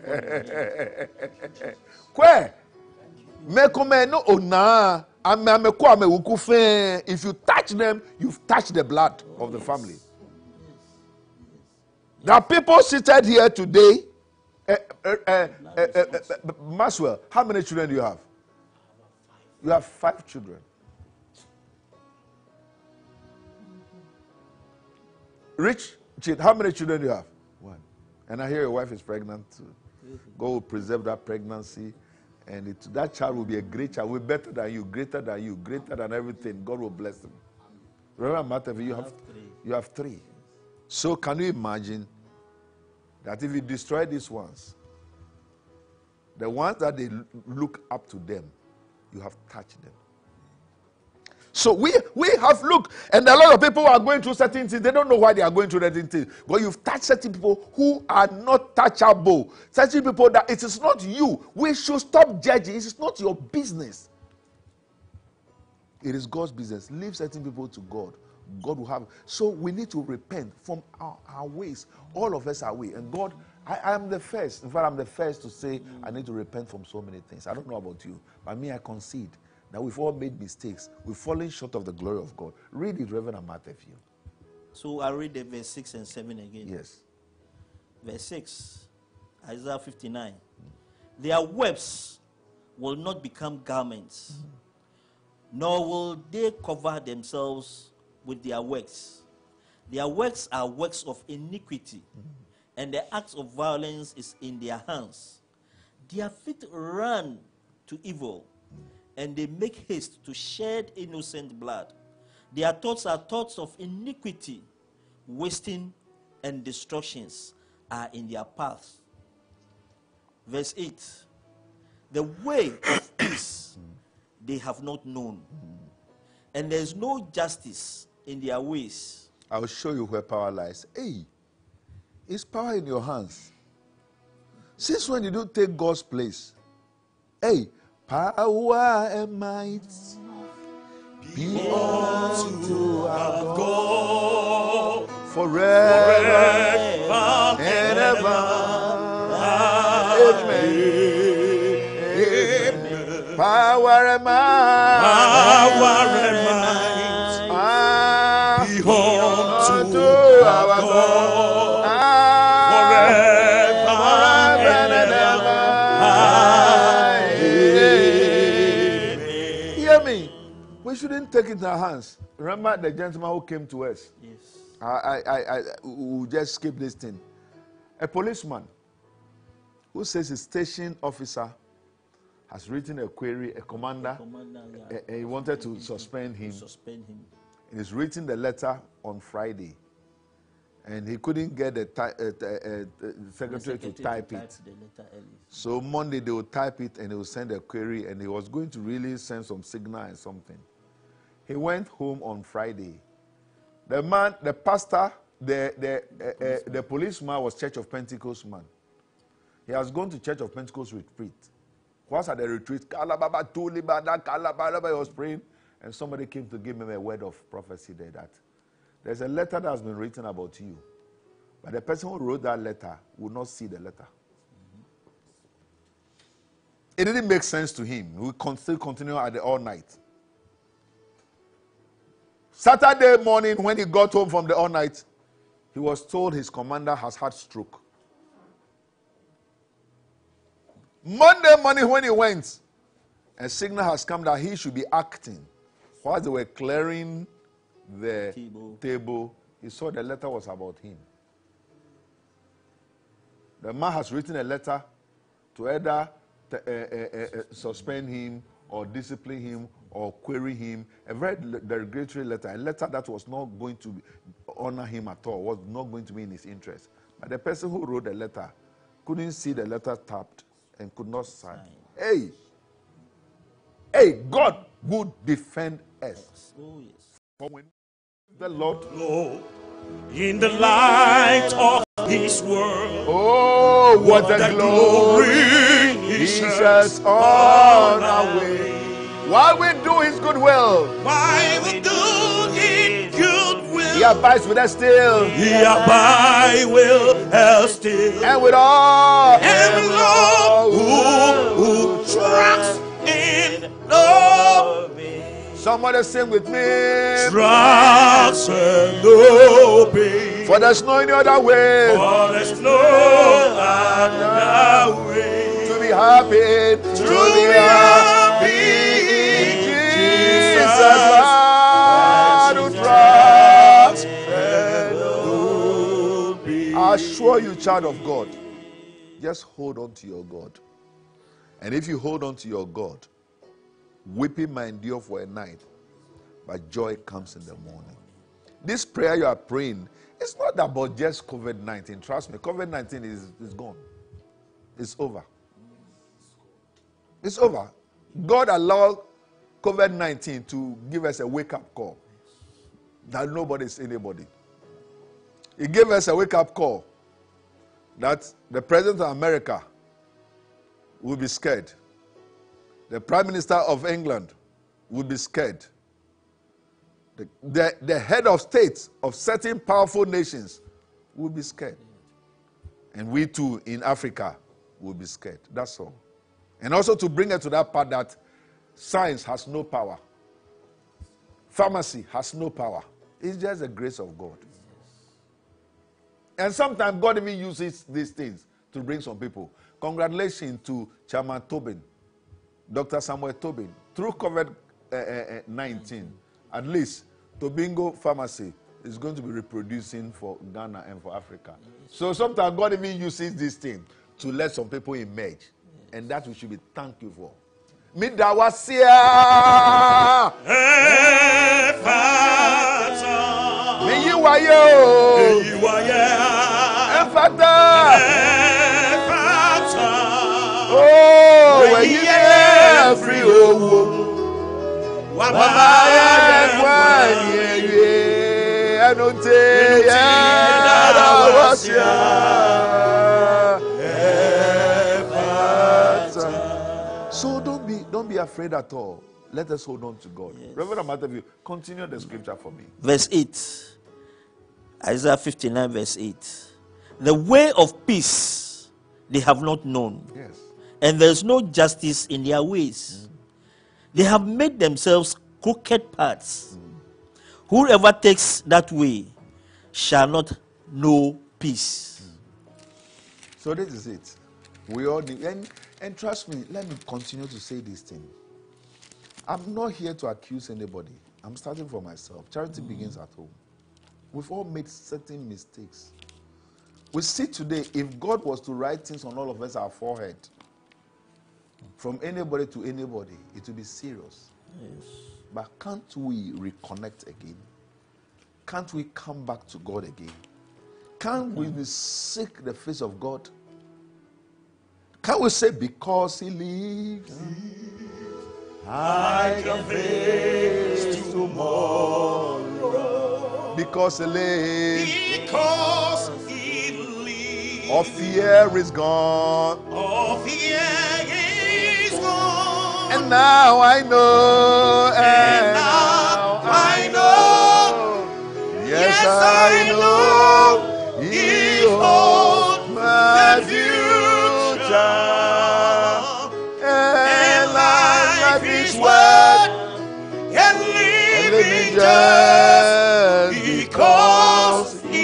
S1: Where? If you touch them, you've touched the blood of the family. There are people seated here today. Uh, uh, uh, uh, uh, uh, Maxwell, how many children do you have? You have five children. Rich, how many children do you have? One. And I hear your wife is pregnant too. God will preserve that pregnancy, and it, that child will be a great child, will be better than you, greater than you, greater than everything. God will bless him. Remember, Matthew, you have, have three. You have three. So can you imagine that if you destroy these ones, the ones that they look up to them, you have touched them. So we we have looked, and a lot of people are going through certain things. They don't know why they are going through certain things. But you've touched certain people who are not touchable. Certain people that it is not you. We should stop judging. It is not your business. It is God's business. Leave certain people to God. God will have. So we need to repent from our, our ways. All of us are we. And God, I, I am the first. In fact, I'm the first to say I need to repent from so many things. I don't know about you, but me, I concede that we've all made mistakes. We've fallen short of the glory of God. Read it, Reverend Matthew.
S2: So I read the verse six and seven again.
S1: Yes.
S2: Verse six, Isaiah fifty-nine. Mm. Their webs will not become garments, mm. nor will they cover themselves with their works. Their works are works of iniquity, mm. and the acts of violence is in their hands. Their feet run to evil, and they make haste to shed innocent blood. Their thoughts are thoughts of iniquity, wasting and destructions are in their paths. Verse eight, the way of peace they have not known, and there is no justice in their ways.
S1: I will show you where power lies. Hey, it's power in your hands. Since when did you take God's place? Hey, power and might be unto our God forever, forever and ever. Amen. Amen. Power and might,
S3: power and might ah, be unto our God forever and ever.
S1: We shouldn't take it in our hands. Remember the gentleman who came to us?
S2: Yes.
S1: I, I, I, I will just skip this thing. A policeman who says a station officer has written a query, a commander,
S2: a commander yeah.
S1: and he wanted to suspend him.
S2: Suspend him.
S1: He's written the letter on Friday, and he couldn't get the, ty- uh, uh, uh, the secretary,
S2: secretary
S1: to type
S2: to
S1: it.
S2: Type the letter early.
S1: So Monday they will type it and they will send a query, and he was going to really send some signal and something. He went home on Friday. The man, the pastor, the the uh, uh, the policeman was Church of Pentecost man. He has gone to Church of Pentecost retreat. Whilst at the retreat, he was praying, and somebody came to give him a word of prophecy there that there's a letter that has been written about you, but the person who wrote that letter will not see the letter. Mm-hmm. It didn't make sense to him. We can still continue at the all night. Saturday morning, when he got home from the all night, he was told his commander has had stroke. Monday morning, when he went, a signal has come that he should be acting. While they were clearing the table. table, he saw the letter was about him. The man has written a letter to either uh, uh, uh, suspend him or discipline him or query him, a very derogatory letter, a letter that was not going to honor him at all, was not going to be in his interest. But the person who wrote the letter couldn't see the letter tapped and could not sign. Hey, hey, God would defend us.
S2: Oh, yes.
S1: For when the Lord,
S3: Lord, in the light of His word,
S1: oh, what, what a glory, glory He sheds on our way. While we do His good will,
S3: while we do His good will,
S1: He abides with us still.
S3: He abides with us still,
S1: and with all,
S3: and with all who, who trust in love.
S1: Somebody sing with me.
S3: Trust and obey.
S1: For there's no any other way.
S3: For there's no other way
S1: To be happy. To,
S3: to
S1: be
S3: be
S1: happy.
S3: happy
S1: In
S3: in
S1: Jesus,
S3: Jesus.
S1: Lord, who trust and obey. I assure you, child of God, just hold on to your God. And if you hold on to your God, weeping might endure for a night, but joy comes in the morning. This prayer you are praying, it's not about just COVID nineteen. Trust me, COVID nineteen is, is gone. It's over. It's over. God allowed COVID nineteen to give us a wake-up call that nobody is anybody. He gave us a wake-up call that the President of America will be scared. The Prime Minister of England will be scared. The, the, the head of states of certain powerful nations will be scared. And we too in Africa will be scared. That's all. And also to bring it to that part that science has no power. Pharmacy has no power. It's just the grace of God. And sometimes God even uses these things to bring some people. Congratulations to Chairman Tobin, Doctor Samuel Tobin. Through COVID nineteen, at least Tobingo Pharmacy is going to be reproducing for Ghana and for Africa. So sometimes God even uses this thing to let some people emerge. Yes. And that we should be thankful for. Midawasia Miyiwayo Efata Oh when you get free oh Wabaya Wanye Anote Yadawasia So don't be don't be afraid at all. Let us hold on to God. Yes. Reverend Matthew, continue the scripture for me.
S2: Verse eight. Isaiah fifty-nine, verse eight. The way of peace they have not known.
S1: Yes.
S2: And there's no justice in their ways. Mm. They have made themselves crooked paths. Mm. Whoever takes that way shall not know peace.
S1: Mm. So this is it. We all need, and, and trust me, let me continue to say this thing. I'm not here to accuse anybody. I'm starting for myself. Charity mm. begins at home. We've all made certain mistakes. We see today, if God was to write things on all of us, our forehead, from anybody to anybody, it will be serious. Yes. But can't we reconnect again? Can't we come back to God again? Can't mm. we seek the face of God? Can't we say, because He lives, I can face tomorrow. Because He lives,
S3: because He lives,
S1: all fear is gone.
S3: All fear is gone.
S1: And now I know, and,
S3: and
S1: now
S3: I
S1: know,
S3: know,
S1: yes,
S3: yes
S1: I know, He holds my future. And life is worth
S3: and living just because He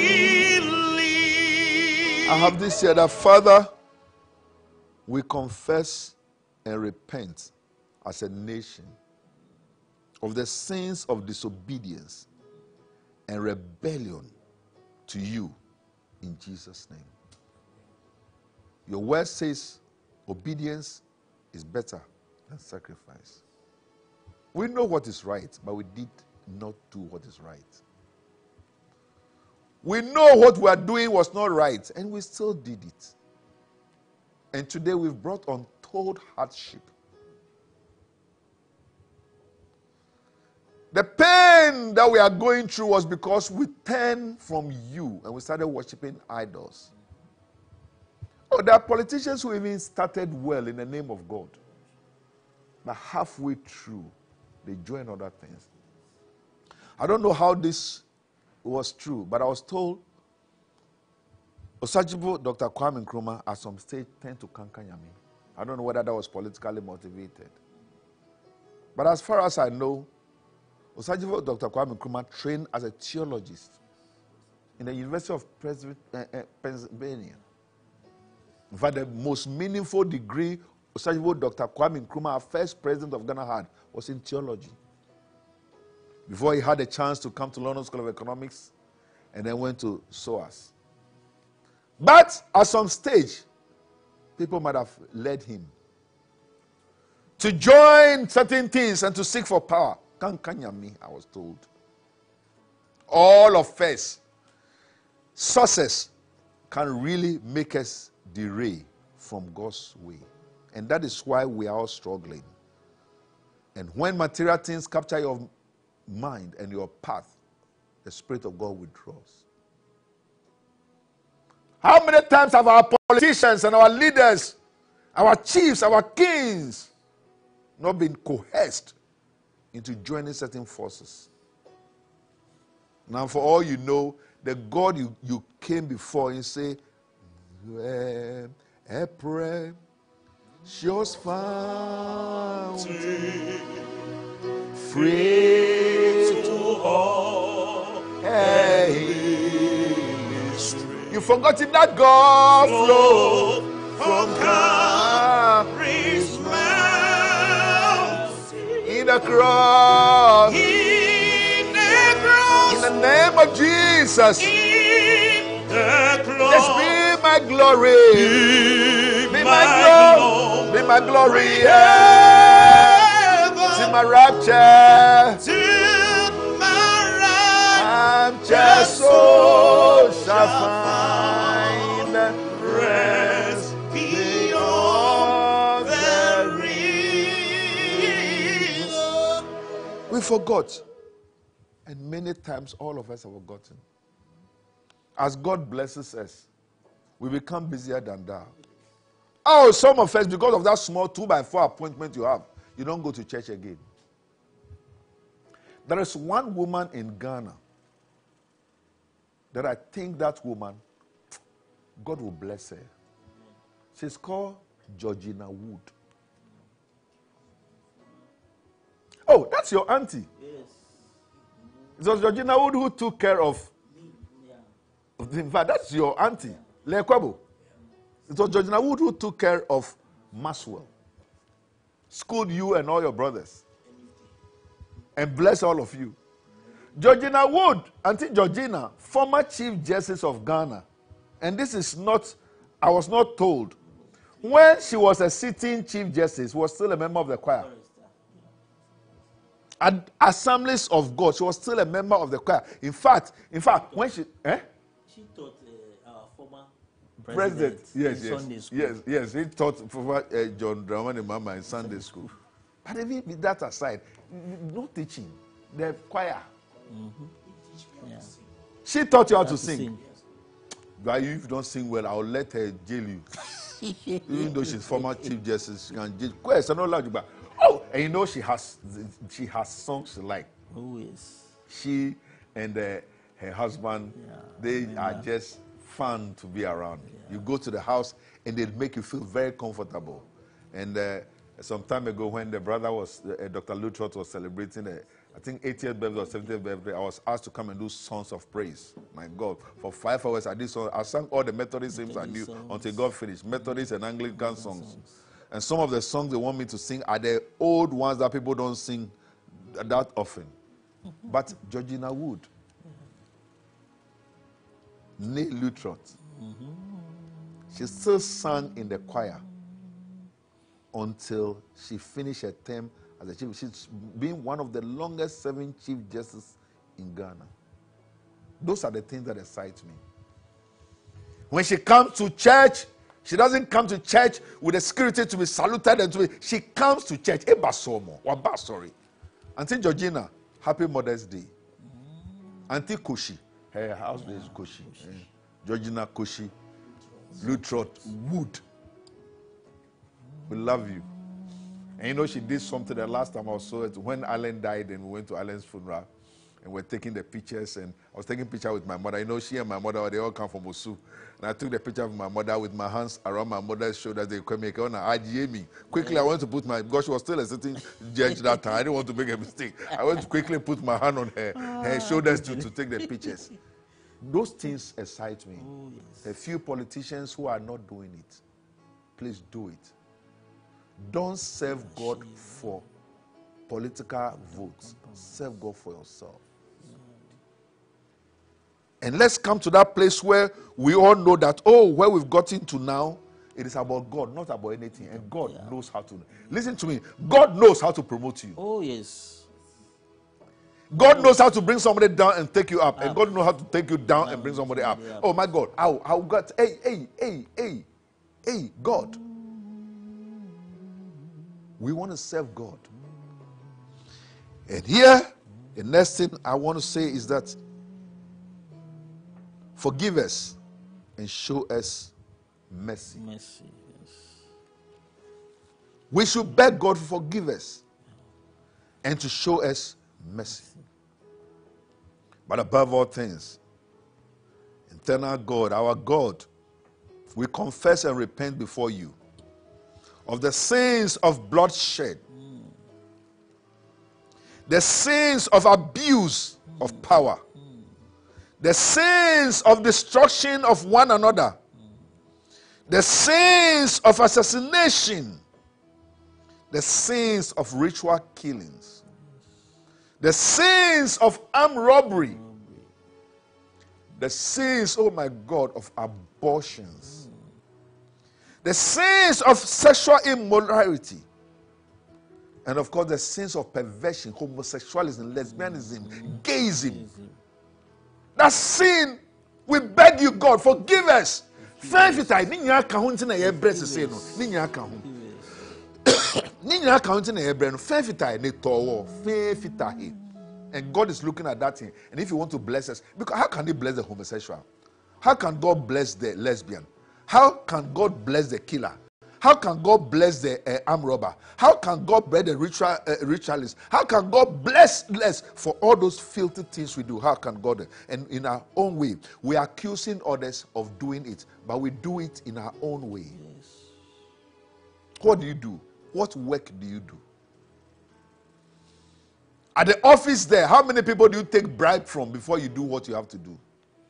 S3: lives.
S1: I have this here that, Father, we confess and repent as a nation of the sins of disobedience and rebellion to you in Jesus' name. Your word says obedience is better than sacrifice. We know what is right, but we did not do what is right. We know what we are doing was not right, and we still did it. And today we've brought untold hardship. The pain that we are going through was because we turned from you and we started worshiping idols. Oh, there are politicians who even started well in the name of God. But halfway through, they join other things. I don't know how this was true, but I was told Osajibo, Doctor Kwame Nkrumah, at some stage tend to conquer Yami. I don't know whether that was politically motivated. But as far as I know, Osajibo, Doctor Kwame Nkrumah trained as a theologist. in the University of Presby- uh, uh, Pennsylvania. In fact, the most meaningful degree Osajwo Doctor Kwame Nkrumah, our first president of Ghana, had was in theology. Before he had a chance to come to London School of Economics and then went to S O A S. But at some stage, people might have led him to join certain things and to seek for power. Kankanyami, I was told. All of us, success can really make us derail from God's way. And that is why we are all struggling. And when material things capture your mind and your path, the Spirit of God withdraws. How many times have our politicians and our leaders, our chiefs, our kings, not been coerced into joining certain forces? Now, for all you know, the God you, you came before and say, a prayer shows found free to all. You've forgotten that God flowed from Calvary's mount in the cross. In the cross. In the name of Jesus. In the cross. Just be my glory. Be, be my, my glory. Be my glory. Yeah. See my rapture. Till my rapture. I'm just so shall find rest beyond the reach. We forgot. And many times all of us have forgotten. As God blesses us, we become busier than that. Oh, some of us, because of that small two by four appointment you have, you don't go to church again. There is one woman in Ghana that I think that woman, God will bless her. She's called Georgina Wood. Oh, that's your auntie.
S2: Yes.
S1: It was Georgina Wood who took care of. Yeah. In fact, that's your auntie, yeah. Lekwabo. Yeah. It was Georgina Wood who took care of Maxwell, schooled you and all your brothers, and blessed all of you. Georgina Wood, Auntie Georgina, former Chief Justice of Ghana. And this is not, I was not told. When she was a sitting Chief Justice, she was still a member of the choir. At Assemblies of God, she was still a member of the choir. In fact, in fact, when she, eh?
S2: She taught uh, our former
S1: president,
S2: president
S1: yes,
S2: in
S1: yes,
S2: Sunday school.
S1: yes, yes, he taught former uh, John Dramani Mama in Sunday school. But even with that aside, no teaching, the choir.
S2: Mm-hmm. Yeah.
S1: She taught you how to,
S2: to
S1: sing.
S2: sing.
S1: But if you don't sing well, I'll let her jail you. Even though she's former Chief Justice, she can jail. Question, not loud, but oh, and you know she has she has songs she like.
S2: Who is?
S1: She and uh, her husband,
S2: Yeah,
S1: they
S2: yeah.
S1: are just fun to be around. Yeah. You go to the house and they make you feel very comfortable. And uh, some time ago, when the brother was, uh, Doctor Lutrot was celebrating a I think eightieth birthday or seventieth birthday, I was asked to come and do songs of praise. My God, for five hours I did songs. I sang all the Methodist hymns I knew songs. Until God finished. Methodist and Anglican songs. songs. And some of the songs they want me to sing are the old ones that people don't sing that often. Mm-hmm. But Georgina Wood, mm-hmm. Née Lutrot, mm-hmm. she still sang in the choir until she finished her term as a chief. She's been one of the longest serving chief justices in Ghana. Those are the things that excite me. When she comes to church, she doesn't come to church with the security to be saluted and to be, she comes to church. Eba somo, waba sorry. Auntie Georgina, happy Mother's Day. Mm. Auntie Koshi, her house yeah. is Koshi. Koshi. Yeah. Georgina Koshi, Lutrot Wood. We love you. And you know, she did something the last time I saw it when Alan died and we went to Alan's funeral and we're taking the pictures. And I was taking picture with my mother. You know, she and my mother, they all come from Osu. And I took the picture of my mother with my hands around my mother's shoulders. They come make me. Quickly, I went to put my, because she was still a sitting judge that time. I didn't want to make a mistake. I went to quickly put my hand on her, her shoulders to, to take the pictures. Those things excite me.
S2: Oh, yes.
S1: A few politicians who are not doing it, please do it. Don't serve God for political votes. Serve God for yourself. And let's come to that place where we all know that, oh, where we've gotten to now, it is about God, not about anything. And God yeah. knows how to. Listen to me. God knows how to promote you.
S2: Oh, yes.
S1: God knows how to bring somebody down and take you up. up. And God knows how to take you down, down and bring somebody up. up. Oh, my God. How, how God. Hey, hey, hey, hey, hey, God. We want to serve God. And here, the next thing I want to say is that forgive us and show us mercy.
S2: Mercy, yes.
S1: We should beg God to forgive us and to show us mercy. But above all things, eternal God, our God, we confess and repent before you of the sins of bloodshed, mm. the sins of abuse mm. of power, mm. the sins of destruction of one another, mm. the sins of assassination, the sins of ritual killings, the sins of armed robbery, the sins, oh my God, of abortions, the sins of sexual immorality, and of course the sins of perversion, homosexualism, lesbianism, mm-hmm. gayism. That sin, we beg you, God, forgive us. Forgive us. And God is looking at that thing. And if you want to bless us, because how can He bless the homosexual? How can God bless the lesbian? How can God bless the killer? How can God bless the uh, armed robber? How can God bless the ritual, uh, ritualist? How can God bless less for all those filthy things we do? How can God? And in our own way, we are accusing others of doing it, but we do it in our own way. Yes. What do you do? What work do you do? At the office there, how many people do you take bribe from before you do what you have to do?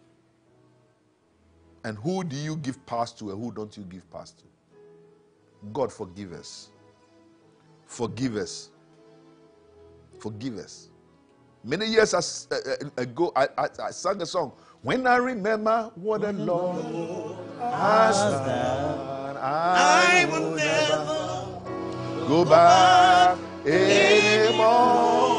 S1: And who do you give pass to and who don't you give pass to? God, forgive us. Forgive us. Forgive us. Many years as, uh, ago, I, I, I sang a song. When I remember what the Lord has done, I, I will never go back anymore.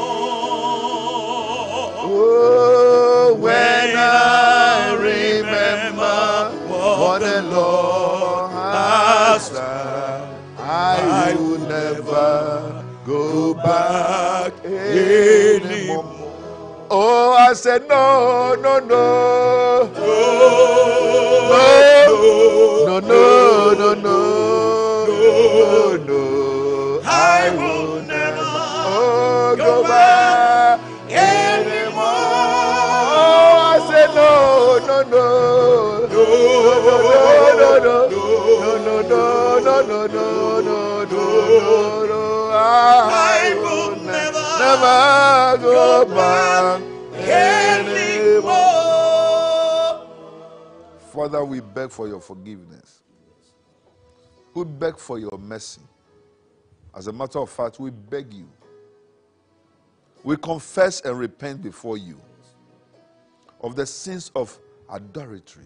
S1: Oh, when I remember what the Lord has done, I will never go back anymore. Oh, I said no, no, no, no, no, no, no, no, no, no. I will never oh, go back anymore. Oh, I said no, no, no, no, no, no, no, no, no, no, no, no, no, no, no. I will never, never go back anymore. Father, we beg for your forgiveness. We beg for your mercy. As a matter of fact, we beg you. We confess and repent before you of the sins of adultery,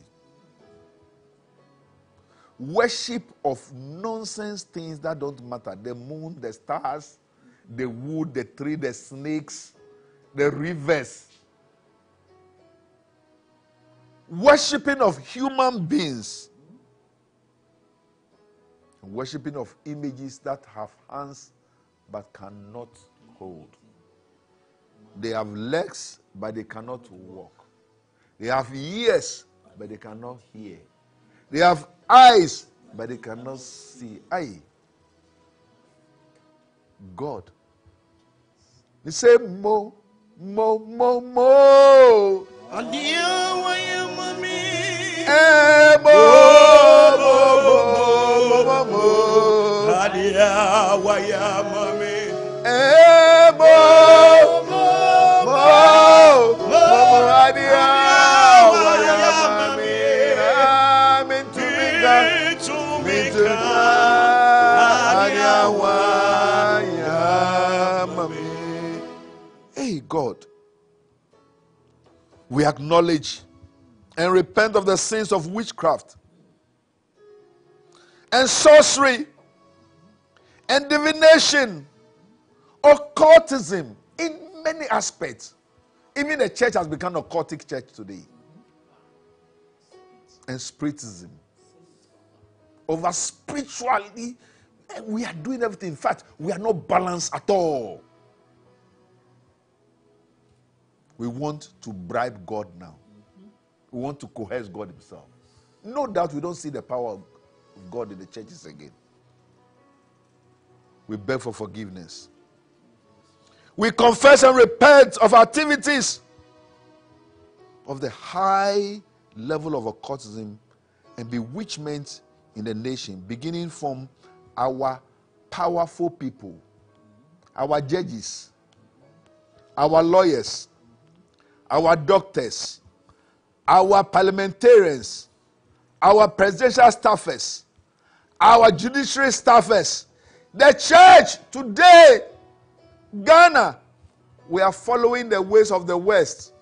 S1: worship of nonsense things that don't matter. The moon, the stars, the wood, the tree, the snakes, the rivers. Worshipping of human beings. Worshipping of images that have hands but cannot hold. They have legs but they cannot walk. They have ears but they cannot hear. They have eyes but they cannot see. Aye. God. They say mo, mo, mo, mo. Eh, mo, mo, mo, mo, mo. Eh, mo, mo, mo, mo, God. We acknowledge and repent of the sins of witchcraft and sorcery and divination, occultism in many aspects. Even the church has become a occultic church today. And spiritism. Over spirituality, we are doing everything. In fact, we are not balanced at all. We want to bribe God now. We want to coerce God himself. No doubt we don't see the power of God in the churches again. We beg for forgiveness. We confess and repent of activities of the high level of occultism and bewitchment in the nation, beginning from our powerful people, our judges, our lawyers, our doctors, our parliamentarians, our presidential staffers, our judiciary staffers. The church today, Ghana, we are following the ways of the West.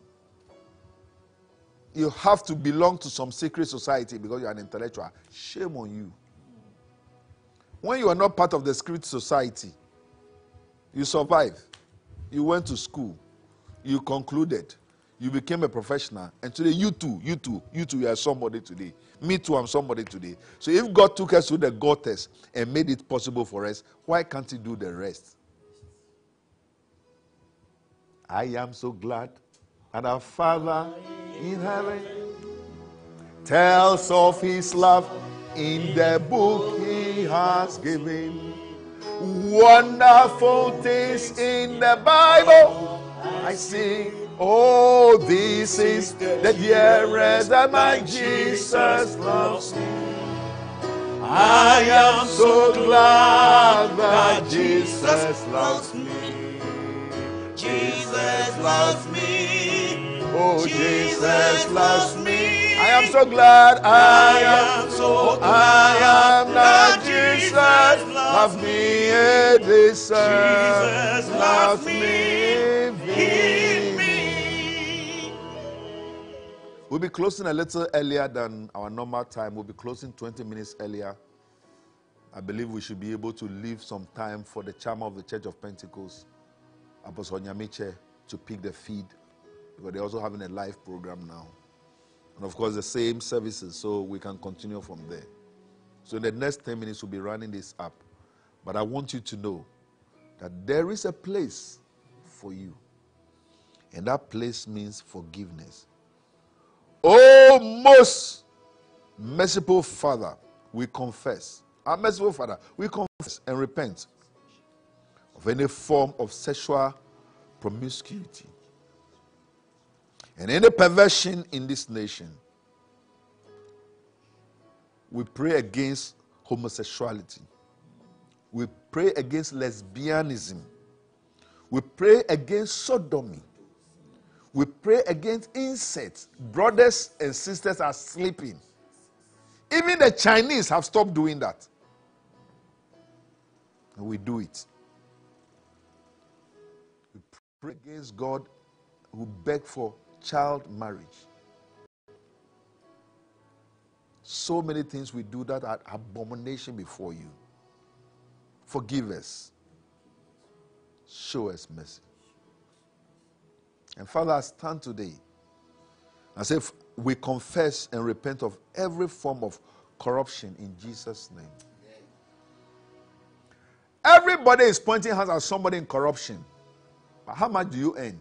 S1: You have to belong to some secret society because you are an intellectual. Shame on you. When you are not part of the secret society, you survive. You went to school. You concluded. You became a professional. And today, you too, you too, you too, you are somebody today. Me too, I'm somebody today. So if God took us through the God test and made it possible for us, why can't he do the rest? I am so glad that our Father in heaven tells of his love in the book he has given. Wonderful things in the Bible I see. Oh, this is the dearest that my Jesus loves me. I am so glad that Jesus loves me.
S2: Jesus loves me.
S1: Oh, Jesus loves me. I am so glad. I am so I am that Jesus loves me. Jesus loves me.
S2: Heal me.
S1: We'll be closing a little earlier than our normal time. We'll be closing twenty minutes earlier. I believe we should be able to leave some time for the chairman of the Church of Pentecost, Apostle Nyamiche, to pick the feed, because they're also having a live program now. And of course, the same services, so we can continue from there. So in the next ten minutes, we'll be running this up. But I want you to know that there is a place for you. And that place means forgiveness. Oh, most merciful Father, we confess. Our merciful Father, we confess and repent of any form of sexual promiscuity and any perversion in this nation. We pray against homosexuality. We pray against lesbianism. We pray against sodomy. We pray against incest. Brothers and sisters are sleeping. Even the Chinese have stopped doing that. And we do it. We pray against God who beg for child marriage. So many things we do that are abomination before you. Forgive us. Show us mercy. And Father, I stand today and say we confess and repent of every form of corruption in Jesus' name. Everybody is pointing hands at somebody in corruption. But how much do you earn?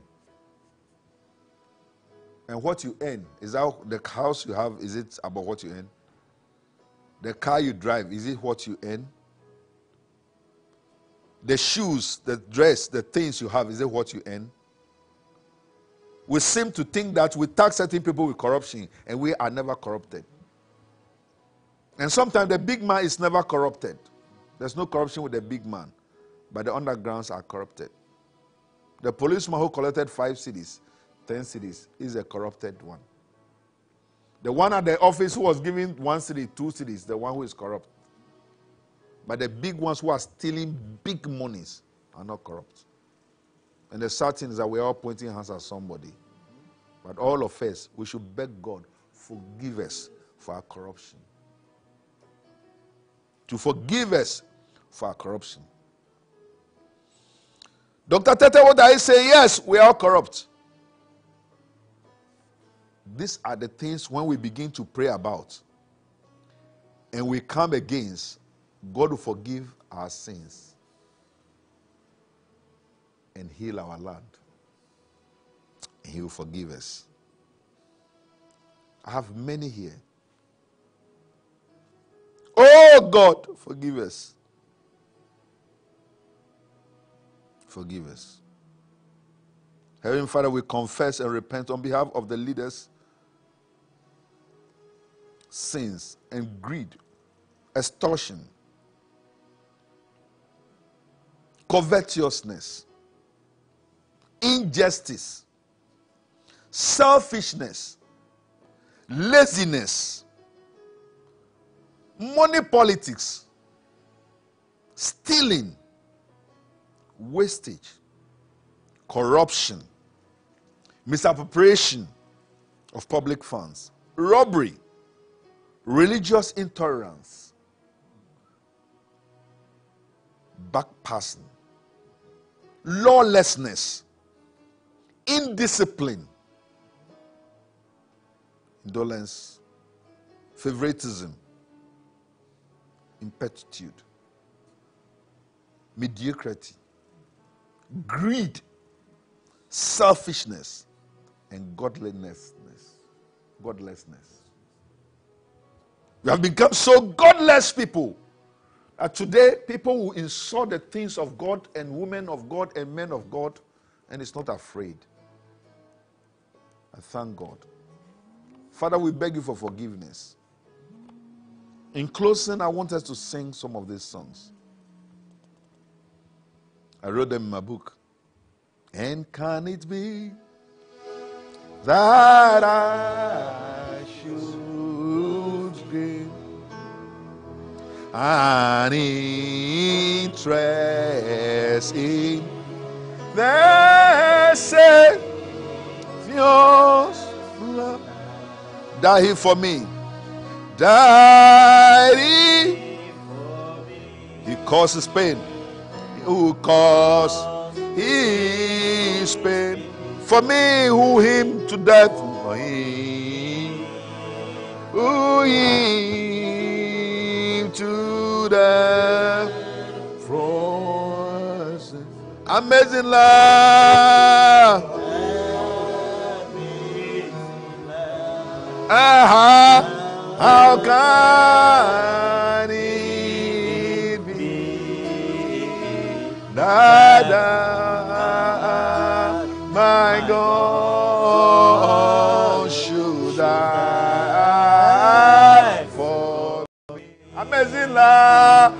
S1: And what you earn, is that the house you have, is it about what you earn? The car you drive, is it what you earn? The shoes, the dress, the things you have, is it what you earn? We seem to think that we tax certain people with corruption and we are never corrupted. And sometimes the big man is never corrupted. There's no corruption with the big man, but the undergrounds are corrupted. The policeman who collected five cities, ten cities, is a corrupted one. The one at the office who was giving one city, two cities, the one who is corrupt. But the big ones who are stealing big monies are not corrupt. And the sad thing is that we're all pointing hands at somebody. But all of us, we should beg God, forgive us for our corruption. To forgive us for our corruption. Doctor Tetteh, what I say, yes, we are all corrupt. These are the things when we begin to pray about and we come against, God will forgive our sins and heal our land. And He will forgive us. I have many here. Oh God, forgive us. Forgive us. Heavenly Father, we confess and repent on behalf of the leaders' sins and greed, extortion, covetousness, injustice, selfishness, laziness, money politics, stealing, wastage, corruption, misappropriation of public funds, robbery, religious intolerance, backpassing, lawlessness, indiscipline, indolence, favoritism, ineptitude, mediocrity, greed, selfishness, and godlessness. Godlessness. We have become so godless people that today people will insult the things of God and women of God and men of God, and it's not afraid. I thank God. Father, we beg you for forgiveness. In closing, I want us to sing some of these songs. I wrote them in my book. And can it be that I should gain an interest in the Savior's blood? Died He for me. Died He. He caused His pain. Who caused His pain for me, who Him to death for Him, who Him to death for us. Amazing love. Uh-huh. How can it be that I, my God, should die for me? Amazing love,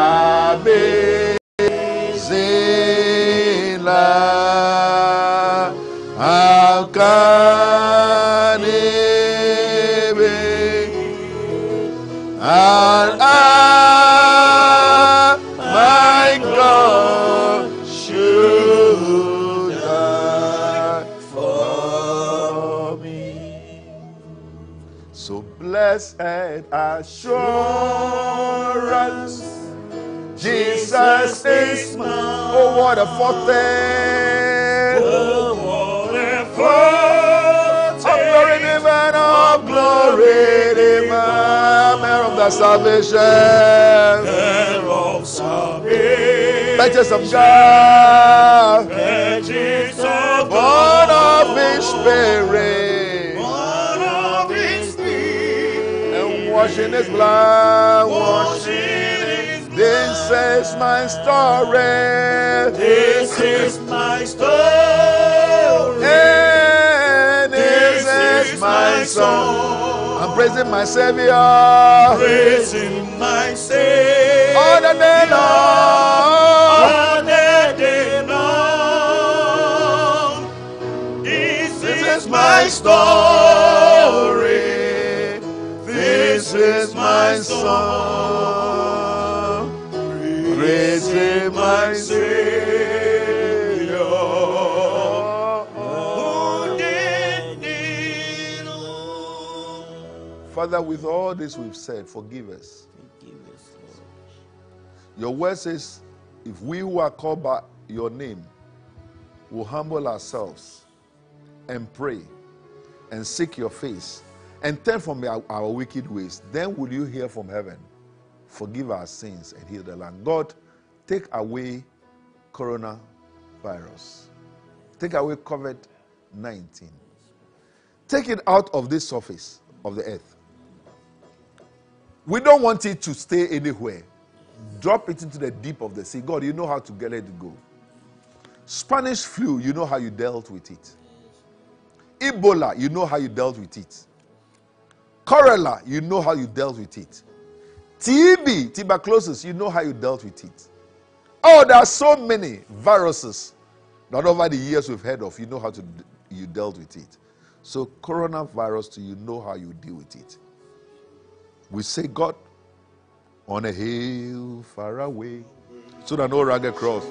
S1: amazing love. How can it be? And I, my God, should die for me. So blessed assurance, Jesus is mine. Oh, what a foretaste! Oh, what a foretaste! Of glory divine, of glory divine, heir of the salvation, heir of salvation, purchase of God, purchase of born of His Spirit, born of His Spirit, and washing His blood, washing His blood. This is my story. This is my story. And this is my song. I'm praising my Savior. Praising my Savior. All the day long. All the day long. This, this is my story. This is my song. Praising my Savior. Father, with all this we've said, forgive us.
S2: Forgive us, Lord.
S1: Your word says, if we who are called by your name will humble ourselves and pray and seek your face and turn from our, our wicked ways, then will you hear from heaven, forgive our sins and heal the land. God, take away coronavirus. Take away COVID nineteen. Take it out of this surface of the earth. We don't want it to stay anywhere. Drop it into the deep of the sea. God, you know how to get it to go. Spanish flu, you know how you dealt with it. Ebola, you know how you dealt with it. Cholera, you know how you dealt with it. T B, tuberculosis, you know how you dealt with it. Oh, there are so many viruses that over the years we've heard of, you know how to you dealt with it. So coronavirus, too, you know how you deal with it. We say, God, on a hill far away, so that no rugged cross.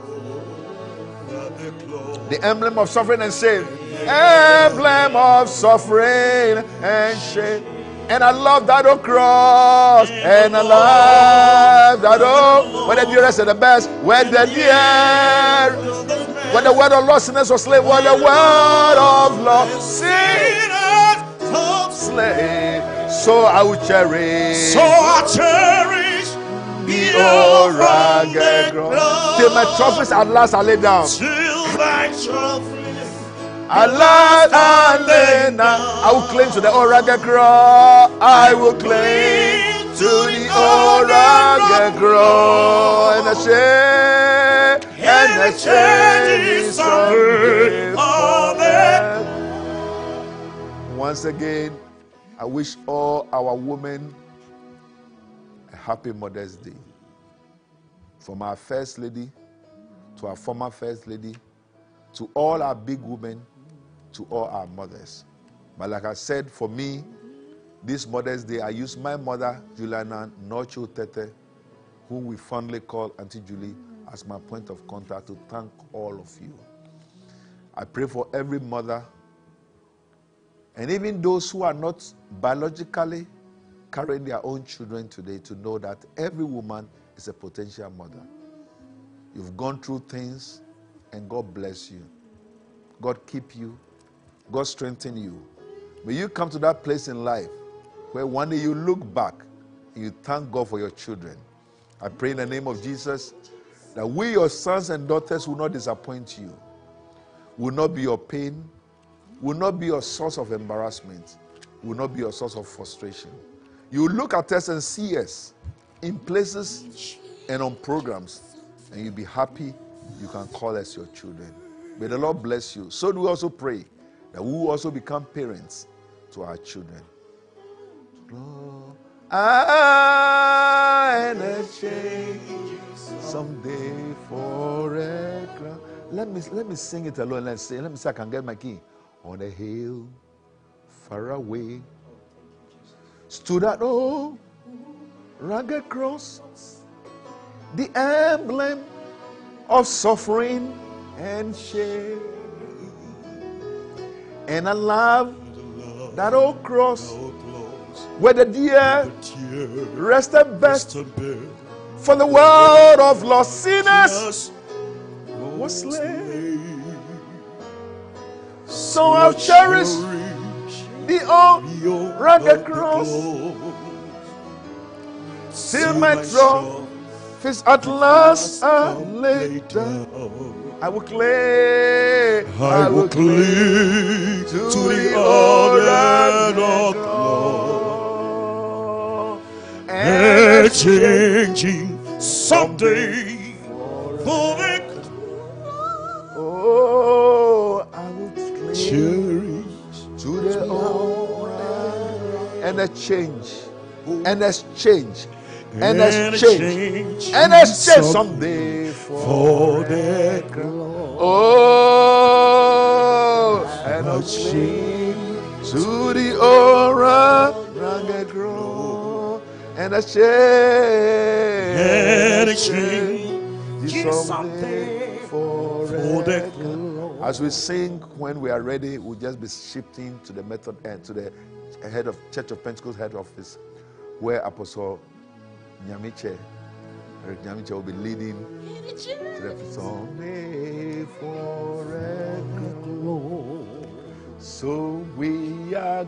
S1: The emblem of suffering and shame. Emblem of suffering and shame. And I love that old cross. And I love that old. When the dearest and the best. When the dear. When the word of lostness was slain. When the word of lostness was slain. So I will cherish.
S3: So I cherish
S1: the old rugged cross. Till my trophies at last I lay down.
S3: Till my trophies
S1: at last I lay down. I will cling to the old rugged cross. I will cling to the old rugged cross. And the shame and the change is something for them. Once again, I wish all our women a happy Mother's Day. From our First Lady to our former First Lady, to all our big women, to all our mothers. But like I said, for me, this Mother's Day, I use my mother, Juliana Nocho Tetteh, whom we fondly call Auntie Julie, as my point of contact to thank all of you. I pray for every mother, and even those who are not biologically carrying their own children today, to know that every woman is a potential mother. You've gone through things, and God bless you. God keep you. God strengthen you. May you come to that place in life where one day you look back and you thank God for your children. I pray in the name of Jesus that we, your sons and daughters, will not disappoint you, will not be your pain, will not be your source of embarrassment, will not be your source of frustration. You will look at us and see us in places and on programs, and you'll be happy you can call us your children. May the Lord bless you. So do we also pray that we will also become parents to our children. I and a change someday for a crown. Let me let me sing it alone. Let's say, let me see if I can get my key. On a hill far away stood that old rugged cross, the emblem of suffering and shame. And I love that old cross where the dear rested best, for the world of lost sinners was slain. So I'll cherish the old rugged cross till my trophies at last are laid down. I will cling,
S3: I will cling to the old rugged cross, and changing someday for the
S1: oh, I will cling
S3: cherish
S1: to the old and a change, and exchange, and exchange, and exchange someday for the crown. Oh, and a change to the old rugged cross, and a change,
S3: and exchange someday
S1: for
S3: the
S1: crown. As we sing, when we are ready, we'll just be shifting to the method and to the head of Church of Pentecost head office, where Apostle Nyamiche, Eric Nyamiche, will be leading to the song. May forever glow. So we are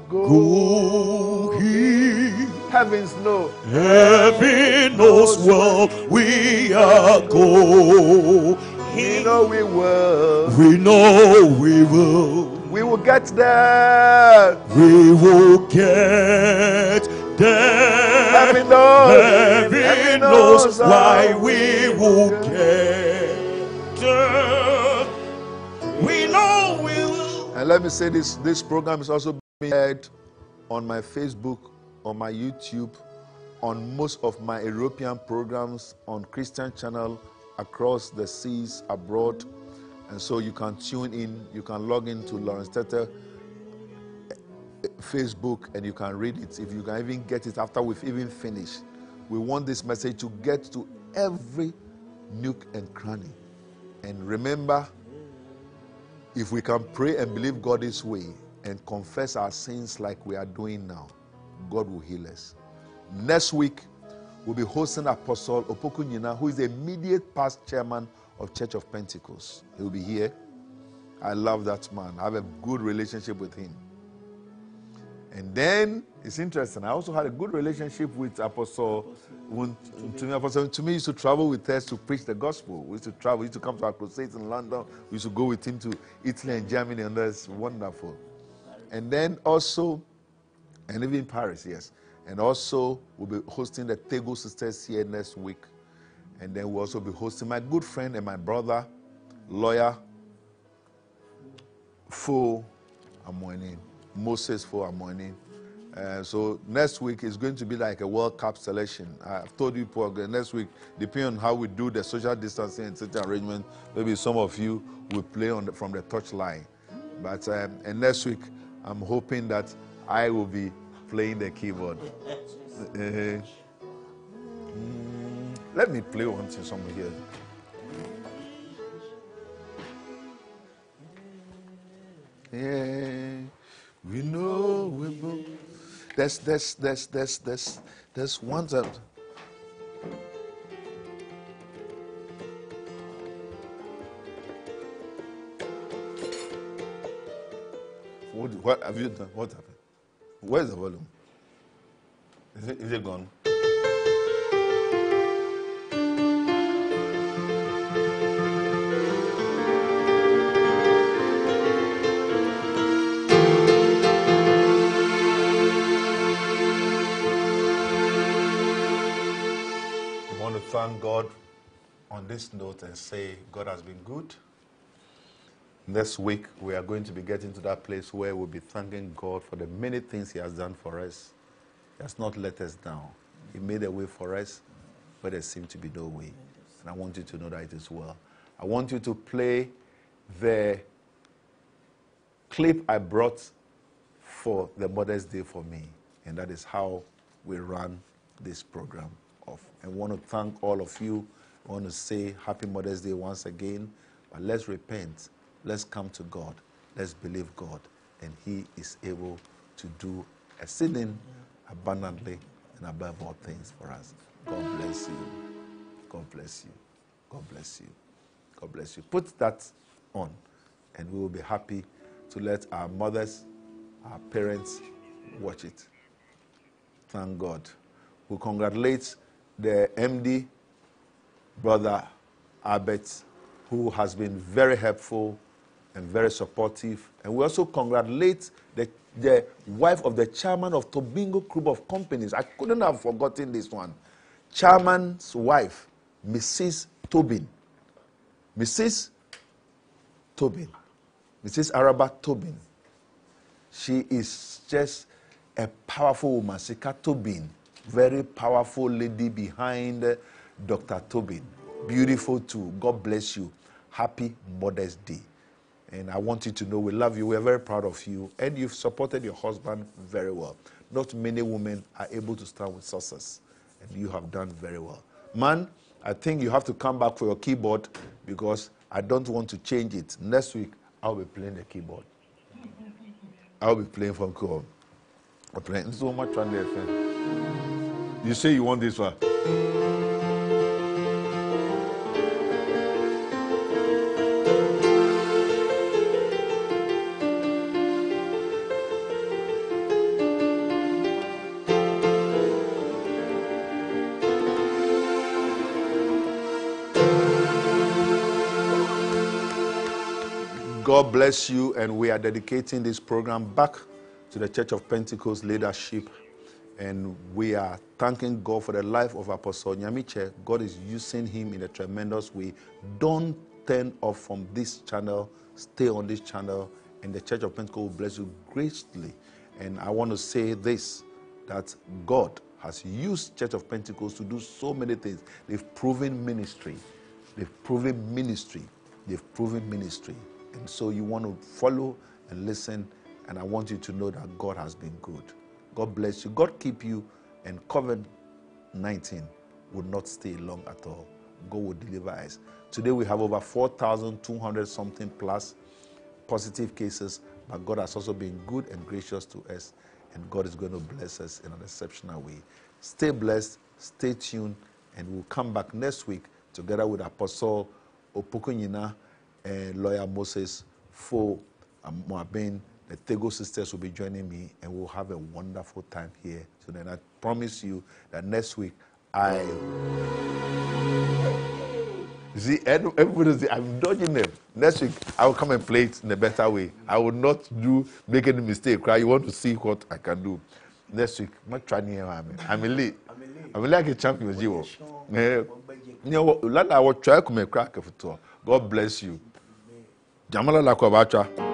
S1: going. Heavens know.
S3: Heaven knows well we are going.
S1: We know we will.
S3: We know we will.
S1: We will get there.
S3: We will get there.
S1: Heaven knows.
S3: Heaven
S1: Heaven
S3: knows
S1: knows
S3: why
S1: how
S3: we will get there. We know we will.
S1: And let me say this, this program is also being aired on my Facebook, on my YouTube, on most of my European programs, on Christian channel across the seas, abroad. And so you can tune in, you can log into Lawrence Tetteh Facebook and you can read it. If you can even get it after we've even finished. We want this message to get to every nook and cranny. And remember, if we can pray and believe God this way and confess our sins like we are doing now, God will heal us. Next week, we'll be hosting Apostle Opoku Nyina, who is the immediate past chairman of Church of Pentecost. He will be here. I love that man. I have a good relationship with him. And then, it's interesting, I also had a good relationship with Apostle. When, to me, Apostle to me, used to travel with us to preach the gospel. We used to travel, we used to come to our crusades in London. We used to go with him to Italy and Germany, and that's wonderful. And then also, and even Paris, yes. And also, we'll be hosting the Tetteh Sisters here next week. And then we'll also be hosting my good friend and my brother, lawyer, Fo Amoinin, Moses Fo Amoinin. Uh, so next week is going to be like a World Cup selection. I've told you, Paul, next week, depending on how we do the social distancing and such arrangement, maybe some of you will play on the, from the touch line. But um, and next week, I'm hoping that I will be playing the keyboard. Uh, mm, let me play one to somebody here. Yeah, we know we will. There's, there's, there's, there's, there's, there's one that. What, what have you done? What happened? Where's the volume? Is it, is it gone? I want to thank God on this note and say God has been good. Next week, we are going to be getting to that place where we'll be thanking God for the many things He has done for us. He has not let us down. He made a way for us, but there seemed to be no way. And I want you to know that it is well. I want you to play the clip I brought for the Mother's Day for me. And that is how we run this program off. I want to thank all of you. I want to say Happy Mother's Day once again. But let's repent. Let's come to God. Let's believe God. And He is able to do exceeding abundantly and above all things for us. God bless you. God bless you. God bless you. God bless you. Put that on, and we will be happy to let our mothers, our parents watch it. Thank God. We congratulate the M D, Brother Albert, who has been very helpful and very supportive. And we also congratulate the, the wife of the chairman of Tobingo Group of Companies. I couldn't have forgotten this one. Chairman's wife, Missus Tobin. Missus Tobin. Missus Araba Tobin. She is just a powerful woman. Sika Tobin. Very powerful lady behind uh, Doctor Tobin. Beautiful too. God bless you. Happy Mother's Day. And I want you to know we love you. We're very proud of you. And you've supported your husband very well. Not many women are able to stand with success. And you have done very well. Man, I think you have to come back for your keyboard because I don't want to change it. Next week, I'll be playing the keyboard. I'll be playing from keyboard. So much on the F M. You say you want this one? God bless you, and we are dedicating this program back to the Church of Pentecost leadership, and we are thanking God for the life of Apostle Nyamiche. God is using him in a tremendous way. Don't turn off from this channel. Stay on this channel, and the Church of Pentecost will bless you greatly. And I want to say this, that God has used Church of Pentecost to do so many things. They've proven ministry. They've proven ministry. They've proven ministry. And so you want to follow and listen, and I want you to know that God has been good. God bless you. God keep you, and COVID nineteen will not stay long at all. God will deliver us. Today we have over four thousand two hundred something plus positive cases, but God has also been good and gracious to us, and God is going to bless us in an exceptional way. Stay blessed, stay tuned, and we'll come back next week together with Apostle Opokunyina and Lawyer Moses for Moabin. The Tego sisters will be joining me, and we'll have a wonderful time here. So then I promise you that next week I... See, everybody say, I'm dodging them. Next week, I will come and play it in a better way. I will not do make any mistake, right? You want to see what I can do. Next week, I'm not trying to I'm elite. I'm like a champion. God bless you. Jamala Lakobacha.